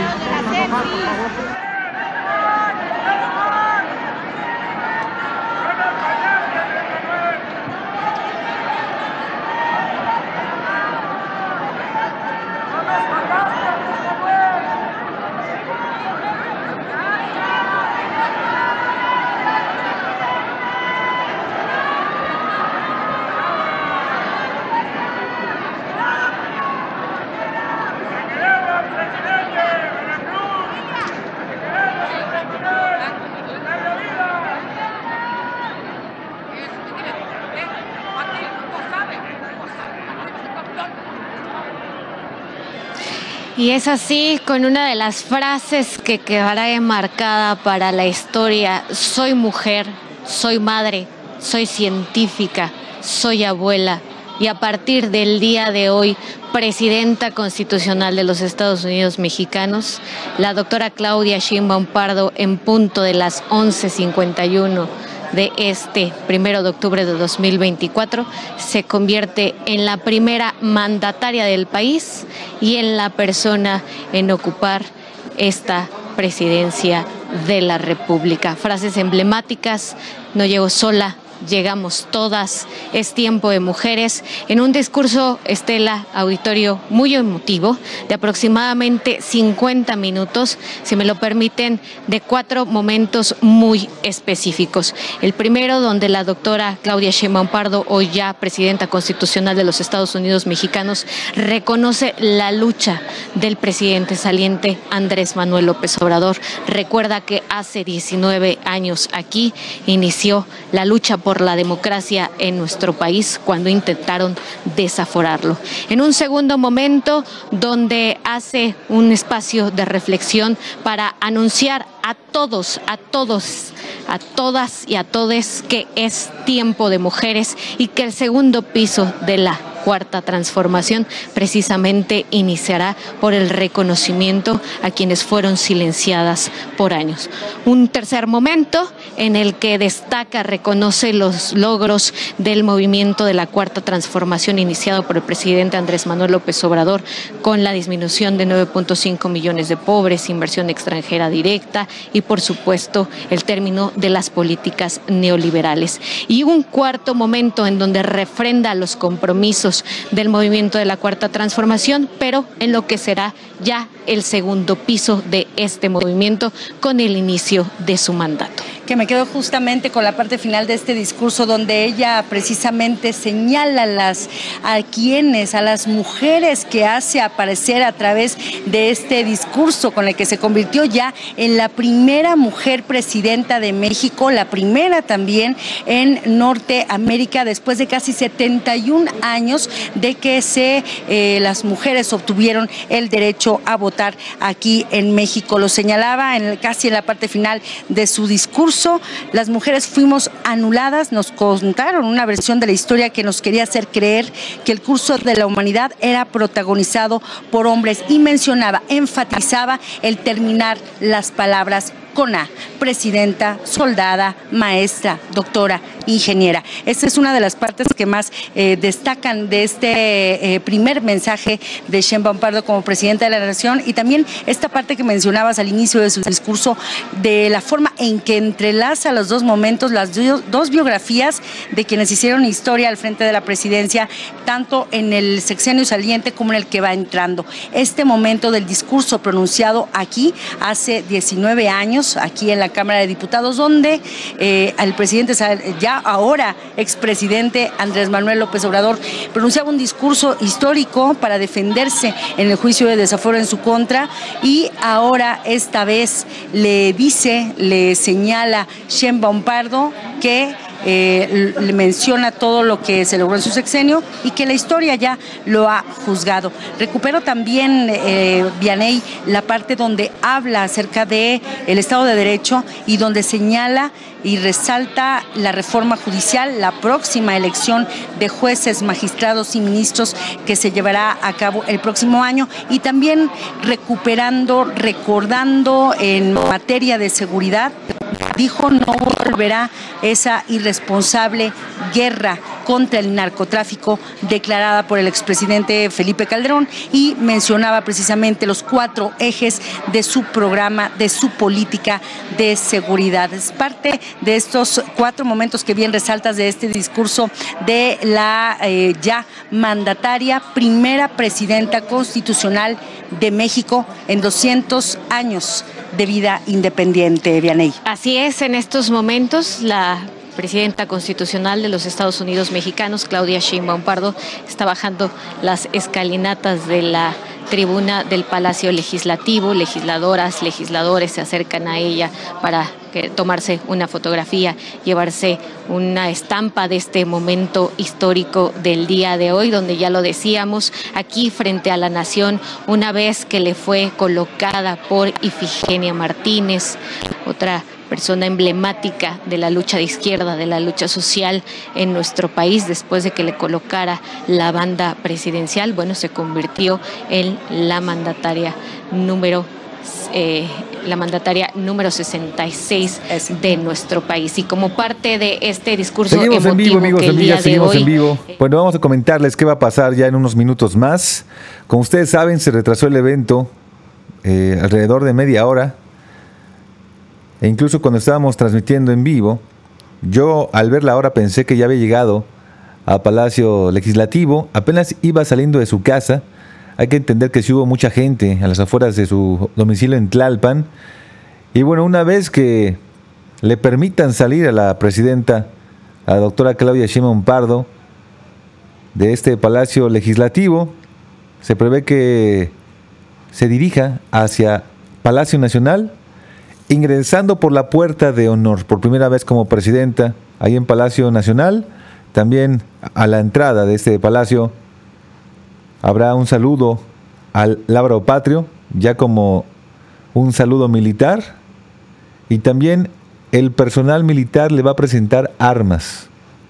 Y es así con una de las frases que quedará enmarcada para la historia: soy mujer, soy madre, soy científica, soy abuela y a partir del día de hoy, presidenta constitucional de los Estados Unidos mexicanos, la doctora Claudia Sheinbaum Pardo, en punto de las 11:51 de este 1 de octubre de 2024, se convierte en la primera mandataria del país y en la persona en ocupar esta presidencia de la República. Frases emblemáticas: no llego sola, llegamos todas, es tiempo de mujeres, en un discurso, Estela, auditorio, muy emotivo, de aproximadamente 50 minutos, si me lo permiten, de 4 momentos muy específicos. El primero, donde la doctora Claudia Sheinbaum Pardo, hoy ya presidenta constitucional de los Estados Unidos mexicanos, reconoce la lucha del presidente saliente Andrés Manuel López Obrador. Recuerda que hace 19 años aquí inició la lucha por la democracia en nuestro país cuando intentaron desaforarlo. En un segundo momento, donde hace un espacio de reflexión para anunciar a todos, a todas y a todes que es tiempo de mujeres y que el segundo piso de la Cuarta Transformación precisamente iniciará por el reconocimiento a quienes fueron silenciadas por años. Un tercer momento en el que destaca, reconoce los logros del movimiento de la Cuarta Transformación iniciado por el presidente Andrés Manuel López Obrador, con la disminución de 9.5 millones de pobres, inversión extranjera directa y, por supuesto, el término de las políticas neoliberales. Y un cuarto momento en donde refrenda los compromisos del movimiento de la Cuarta Transformación, pero en lo que será ya el segundo piso de este movimiento con el inicio de su mandato. Que me quedo justamente con la parte final de este discurso, donde ella precisamente señala a las mujeres que hace aparecer a través de este discurso, con el que se convirtió ya en la primera mujer presidenta de México, la primera también en Norteamérica, después de casi 71 años de que las mujeres obtuvieron el derecho a votar aquí en México. Lo señalaba casi en la parte final de su discurso. Las mujeres fuimos anuladas, nos contaron una versión de la historia que nos quería hacer creer que el curso de la humanidad era protagonizado por hombres, y mencionaba, enfatizaba el terminar las palabras con A: presidenta, soldada, maestra, doctora, ingeniera. Esta es una de las partes que más destacan de este primer mensaje de Sheinbaum Pardo como presidenta de la nación, y también esta parte que mencionabas al inicio de su discurso, de la forma en que entrelaza los dos momentos, las dos biografías de quienes hicieron historia al frente de la presidencia, tanto en el sexenio saliente como en el que va entrando. Este momento del discurso pronunciado aquí hace 19 años, aquí en la Cámara de Diputados, donde el presidente, ya ahora expresidente Andrés Manuel López Obrador, pronunciaba un discurso histórico para defenderse en el juicio de desafuero en su contra, y ahora esta vez le señala Sheinbaum Pardo que le menciona todo lo que se logró en su sexenio y que la historia ya lo ha juzgado. Recupero también, Vianey, la parte donde habla acerca de el Estado de Derecho y donde señala y resalta la reforma judicial, la próxima elección de jueces, magistrados y ministros que se llevará a cabo el próximo año, y también recordando en materia de seguridad, dijo no volverá esa irresponsable guerra contra el narcotráfico declarada por el expresidente Felipe Calderón, y mencionaba precisamente los 4 ejes de su programa, de su política de seguridad. Es parte de estos 4 momentos que bien resaltas de este discurso de la ya mandataria, primera presidenta constitucional de México en 200 años de vida independiente, Vianey. Así es, en estos momentos la presidenta constitucional de los Estados Unidos mexicanos, Claudia Sheinbaum Pardo, está bajando las escalinatas de la tribuna del Palacio Legislativo. Legisladoras, legisladores se acercan a ella para tomarse una fotografía, llevarse una estampa de este momento histórico del día de hoy, donde ya lo decíamos, aquí frente a la Nación, una vez que le fue colocada por Ifigenia Martínez, otra persona emblemática de la lucha de izquierda, de la lucha social en nuestro país, después de que le colocara la banda presidencial, bueno, se convirtió en la mandataria número 66 de nuestro país. Y como parte de este discurso seguimos emotivo en vivo, amigos, que el día de hoy, en vivo. Bueno, vamos a comentarles qué va a pasar ya en unos minutos más. Como ustedes saben, se retrasó el evento alrededor de media hora. E incluso cuando estábamos transmitiendo en vivo, yo al ver la hora pensé que ya había llegado a Palacio Legislativo. Apenas iba saliendo de su casa. Hay que entender que sí hubo mucha gente a las afueras de su domicilio en Tlalpan. Y bueno, una vez que le permitan salir a la presidenta, a la doctora Claudia Sheinbaum Pardo, de este Palacio Legislativo, se prevé que se dirija hacia Palacio Nacional, ingresando por la puerta de honor, por primera vez como presidenta, ahí en Palacio Nacional. También a la entrada de este palacio habrá un saludo al lábaro patrio, ya como un saludo militar, y también el personal militar le va a presentar armas.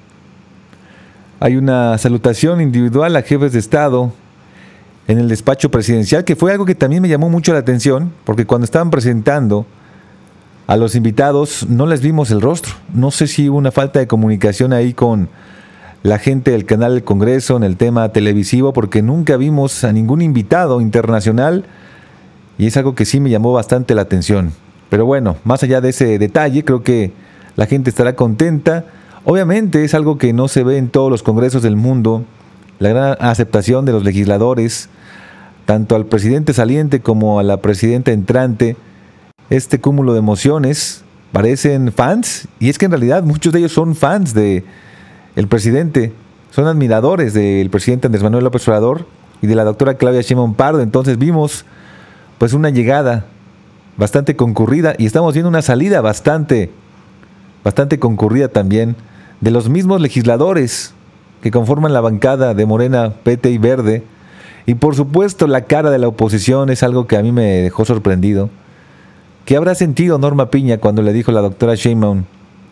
Hay una salutación individual a jefes de Estado en el despacho presidencial, que fue algo que también me llamó mucho la atención, porque cuando estaban presentando a los invitados no les vimos el rostro. No sé si hubo una falta de comunicación ahí con la gente del canal del Congreso en el tema televisivo, porque nunca vimos a ningún invitado internacional, y es algo que sí me llamó bastante la atención. Pero bueno, más allá de ese detalle, creo que la gente estará contenta. Obviamente es algo que no se ve en todos los congresos del mundo, la gran aceptación de los legisladores, tanto al presidente saliente como a la presidenta entrante. Este cúmulo de emociones, parecen fans, y es que en realidad muchos de ellos son fans de el presidente, son admiradores del presidente Andrés Manuel López Obrador y de la doctora Claudia Sheinbaum Pardo. Entonces vimos pues una llegada bastante concurrida, y estamos viendo una salida bastante concurrida también de los mismos legisladores que conforman la bancada de Morena, PT y Verde. Y por supuesto la cara de la oposición es algo que a mí me dejó sorprendido. ¿Qué habrá sentido Norma Piña cuando le dijo a la doctora Sheinbaum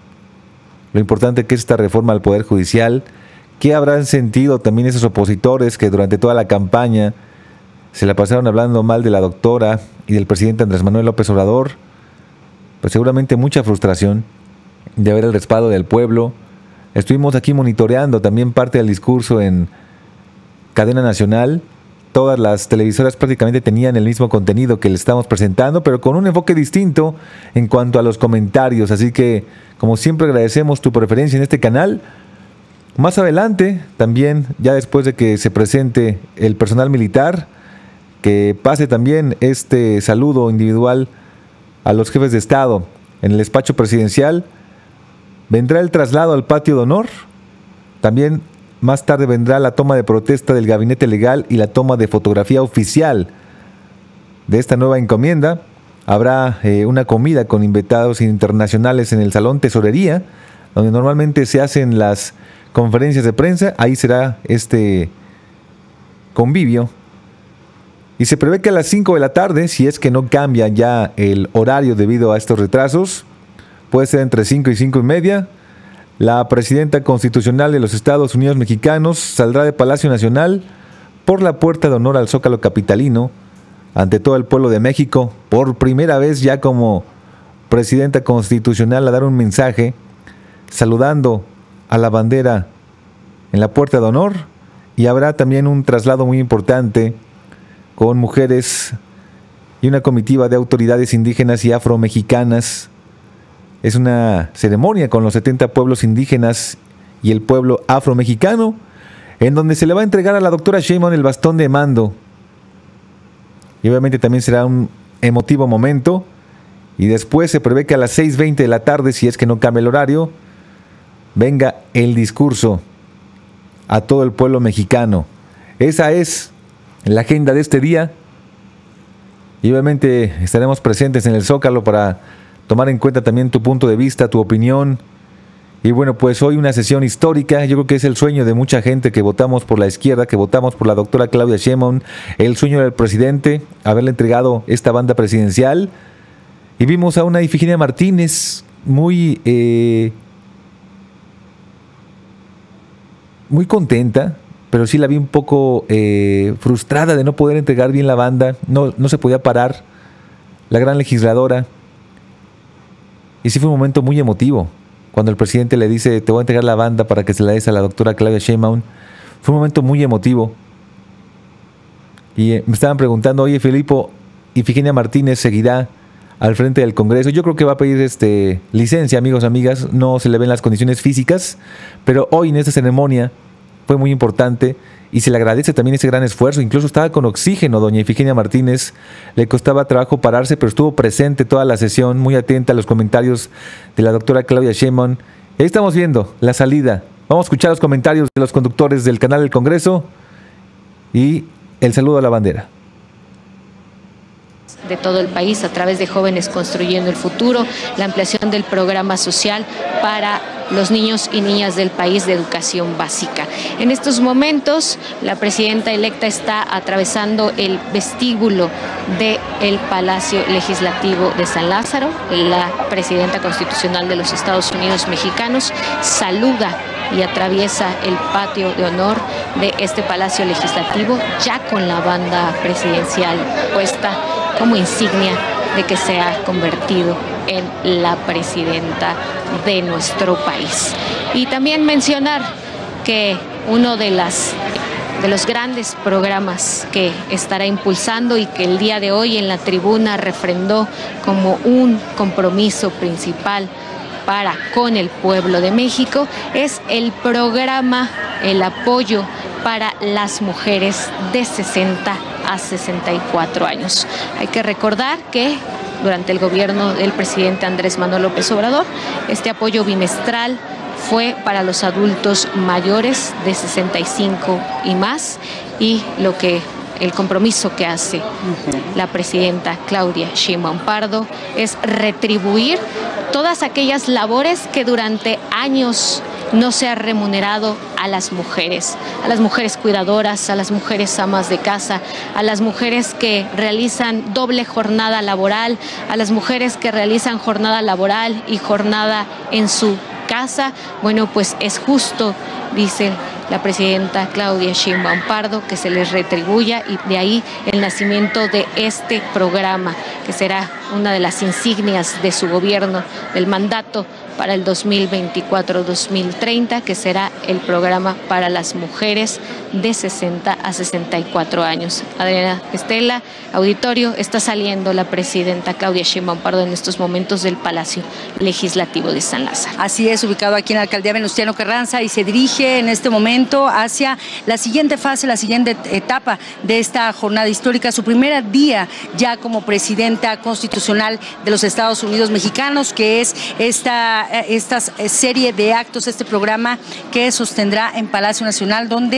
lo importante que es esta reforma al Poder Judicial? ¿Qué habrán sentido también esos opositores que durante toda la campaña se la pasaron hablando mal de la doctora y del presidente Andrés Manuel López Obrador? Pues seguramente mucha frustración de ver el respaldo del pueblo. Estuvimos aquí monitoreando también parte del discurso en cadena nacional. Todas las televisoras prácticamente tenían el mismo contenido que le estamos presentando, pero con un enfoque distinto en cuanto a los comentarios. Así que, como siempre, agradecemos tu preferencia en este canal. Más adelante, también, ya después de que se presente el personal militar, que pase también este saludo individual a los jefes de Estado en el despacho presidencial, vendrá el traslado al patio de honor. También más tarde vendrá la toma de protesta del gabinete legal y la toma de fotografía oficial de esta nueva encomienda. Habrá una comida con invitados internacionales en el Salón Tesorería, donde normalmente se hacen las conferencias de prensa. Ahí será este convivio. Y se prevé que a las 5 de la tarde, si es que no cambia ya el horario debido a estos retrasos, puede ser entre 5 y 5 y media, la presidenta constitucional de los Estados Unidos mexicanos saldrá de Palacio Nacional por la puerta de honor al Zócalo capitalino ante todo el pueblo de México, por primera vez ya como presidenta constitucional, a dar un mensaje saludando a la bandera en la puerta de honor, y habrá también un traslado muy importante con mujeres y una comitiva de autoridades indígenas y afromexicanas. Es una ceremonia con los 70 pueblos indígenas y el pueblo afromexicano, en donde se le va a entregar a la doctora Sheinbaum el bastón de mando. Y obviamente también será un emotivo momento. Y después se prevé que a las 6:20 de la tarde, si es que no cambia el horario, venga el discurso a todo el pueblo mexicano. Esa es la agenda de este día. Y obviamente estaremos presentes en el Zócalo para tomar en cuenta también tu punto de vista, tu opinión. Y bueno, pues hoy una sesión histórica. Yo creo que es el sueño de mucha gente que votamos por la izquierda, que votamos por la doctora Claudia Sheinbaum, el sueño del presidente, haberle entregado esta banda presidencial. Y vimos a una Ifigenia Martínez muy contenta, pero sí la vi un poco frustrada de no poder entregar bien la banda. No se podía parar, la gran legisladora. Y sí fue un momento muy emotivo cuando el presidente le dice: te voy a entregar la banda para que se la des a la doctora Claudia Sheinbaum. Fue un momento muy emotivo. Y me estaban preguntando: oye, Filipo, ¿Ifigenia Martínez seguirá al frente del Congreso? Yo creo que va a pedir licencia, amigos, amigas. No se le ven las condiciones físicas, pero hoy en esta ceremonia fue muy importante y se le agradece también ese gran esfuerzo. Incluso estaba con oxígeno doña Ifigenia Martínez, le costaba trabajo pararse, pero estuvo presente toda la sesión, muy atenta a los comentarios de la doctora Claudia Sheinbaum. Y ahí estamos viendo la salida. Vamos a escuchar los comentarios de los conductores del canal del Congreso y el saludo a la bandera. De todo el país a través de Jóvenes Construyendo el Futuro, la ampliación del programa social para los niños y niñas del país de educación básica. En estos momentos, la presidenta electa está atravesando el vestíbulo del Palacio Legislativo de San Lázaro. La presidenta constitucional de los Estados Unidos mexicanos saluda y atraviesa el patio de honor de este Palacio Legislativo, ya con la banda presidencial puesta como insignia de que se ha convertido en la presidenta de nuestro país. Y también mencionar que uno de los grandes programas que estará impulsando y que el día de hoy en la tribuna refrendó como un compromiso principal con el pueblo de México es el programa, el apoyo para las mujeres de 60 a 64 años. Hay que recordar que durante el gobierno del presidente Andrés Manuel López Obrador, este apoyo bimestral fue para los adultos mayores de 65 y más, y el compromiso que hace la presidenta Claudia Sheinbaum Pardo es retribuir todas aquellas labores que durante años no se ha remunerado a las mujeres cuidadoras, a las mujeres amas de casa, a las mujeres que realizan doble jornada laboral, a las mujeres que realizan jornada laboral y jornada en su casa. Bueno, pues es justo, dice la presidenta Claudia Sheinbaum Pardo, que se les retribuya, y de ahí el nacimiento de este programa, que será una de las insignias de su gobierno, del mandato para el 2024-2030, que será el programa para las mujeres de 60 a 64 años. Adriana, Estela, auditorio, está saliendo la presidenta Claudia Sheinbaum Pardo en estos momentos del Palacio Legislativo de San Lázaro. Así es, ubicado aquí en la Alcaldía Venustiano Carranza, y se dirige en este momento hacia la siguiente fase, la siguiente etapa de esta jornada histórica, su primer día ya como presidenta constitucional de los Estados Unidos mexicanos, que es esta serie de actos, este programa que sostendrá en Palacio Nacional, donde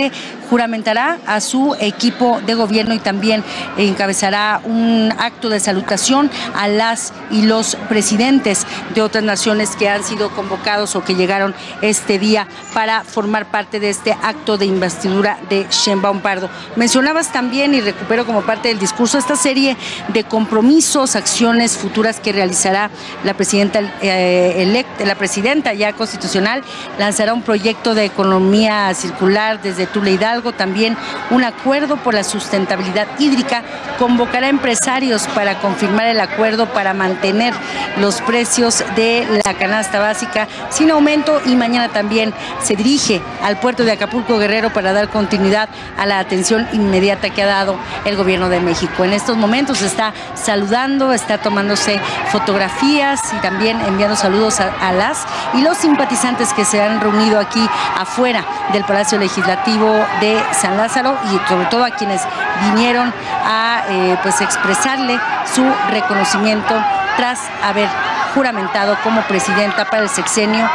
juramentará a su equipo de gobierno y también encabezará un acto de salutación a las y los presidentes de otras naciones que han sido convocados o que llegaron este día para formar parte de este acto de investidura de Sheinbaum Pardo. Mencionabas también, y recupero como parte del discurso, esta serie de compromisos, acciones futuras que realizará la presidenta electa, la presidenta ya constitucional. Lanzará un proyecto de economía circular desde Tula Hidalgo, también un acuerdo por la sustentabilidad hídrica. Convocará empresarios para confirmar el acuerdo para mantener los precios de la canasta básica sin aumento, y mañana también se dirige al puerto de Acapulco Guerrero para dar continuidad a la atención inmediata que ha dado el gobierno de México. En estos momentos está saludando, está tomándose fotografías y también enviando saludos a las y los simpatizantes que se han reunido aquí afuera del Palacio Legislativo de San Lázaro, y sobre todo a quienes vinieron a pues expresarle su reconocimiento tras haber juramentado como presidenta para el sexenio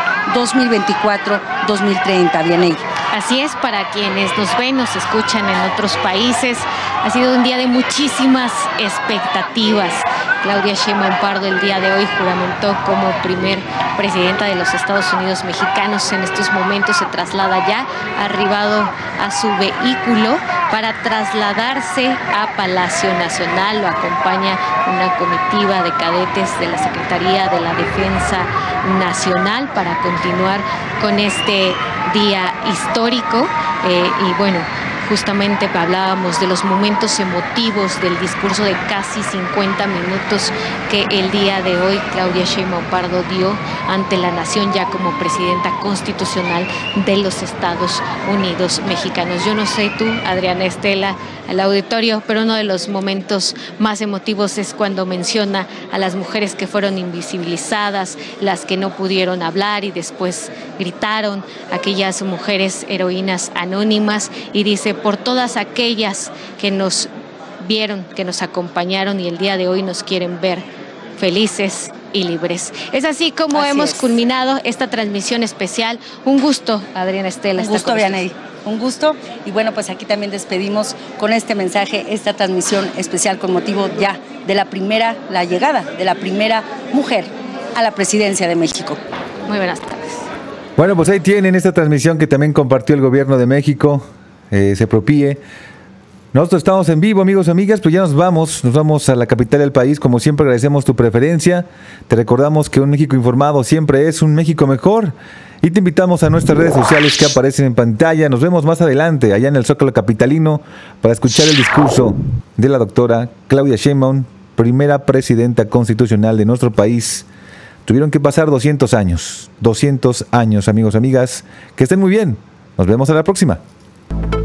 2024-2030. Vianey. Así es, para quienes nos ven, nos escuchan en otros países, ha sido un día de muchísimas expectativas. Claudia Sheinbaum Pardo el día de hoy juramentó como primer presidenta de los Estados Unidos mexicanos. En estos momentos se traslada ya, arribado a su vehículo para trasladarse a Palacio Nacional. Lo acompaña una comitiva de cadetes de la Secretaría de la Defensa Nacional para continuar con este día histórico. Y bueno, justamente hablábamos de los momentos emotivos del discurso de casi 50 minutos que el día de hoy Claudia Sheinbaum Pardo dio ante la nación ya como presidenta constitucional de los Estados Unidos mexicanos. Yo no sé tú, Adriana Estela, al auditorio, pero uno de los momentos más emotivos es cuando menciona a las mujeres que fueron invisibilizadas, las que no pudieron hablar y después gritaron, aquellas mujeres heroínas anónimas, y dice: por todas aquellas que nos vieron, que nos acompañaron y el día de hoy nos quieren ver felices y libres. Es así como hemos culminado esta transmisión especial. Un gusto, Adriana Estela. Un gusto, Vianey. Un gusto. Y bueno, pues aquí también despedimos con este mensaje, esta transmisión especial con motivo ya de la llegada de la primera mujer a la presidencia de México. Muy buenas tardes. Bueno, pues ahí tienen esta transmisión que también compartió el gobierno de México. Se propie. Nosotros estamos en vivo, amigos y amigas, pues ya nos vamos a la capital del país. Como siempre, agradecemos tu preferencia. Te recordamos que un México informado siempre es un México mejor. Y te invitamos a nuestras redes sociales que aparecen en pantalla. Nos vemos más adelante, allá en el Zócalo capitalino, para escuchar el discurso de la doctora Claudia Sheinbaum, primera presidenta constitucional de nuestro país. Tuvieron que pasar 200 años, amigos y amigas. Que estén muy bien. Nos vemos a la próxima.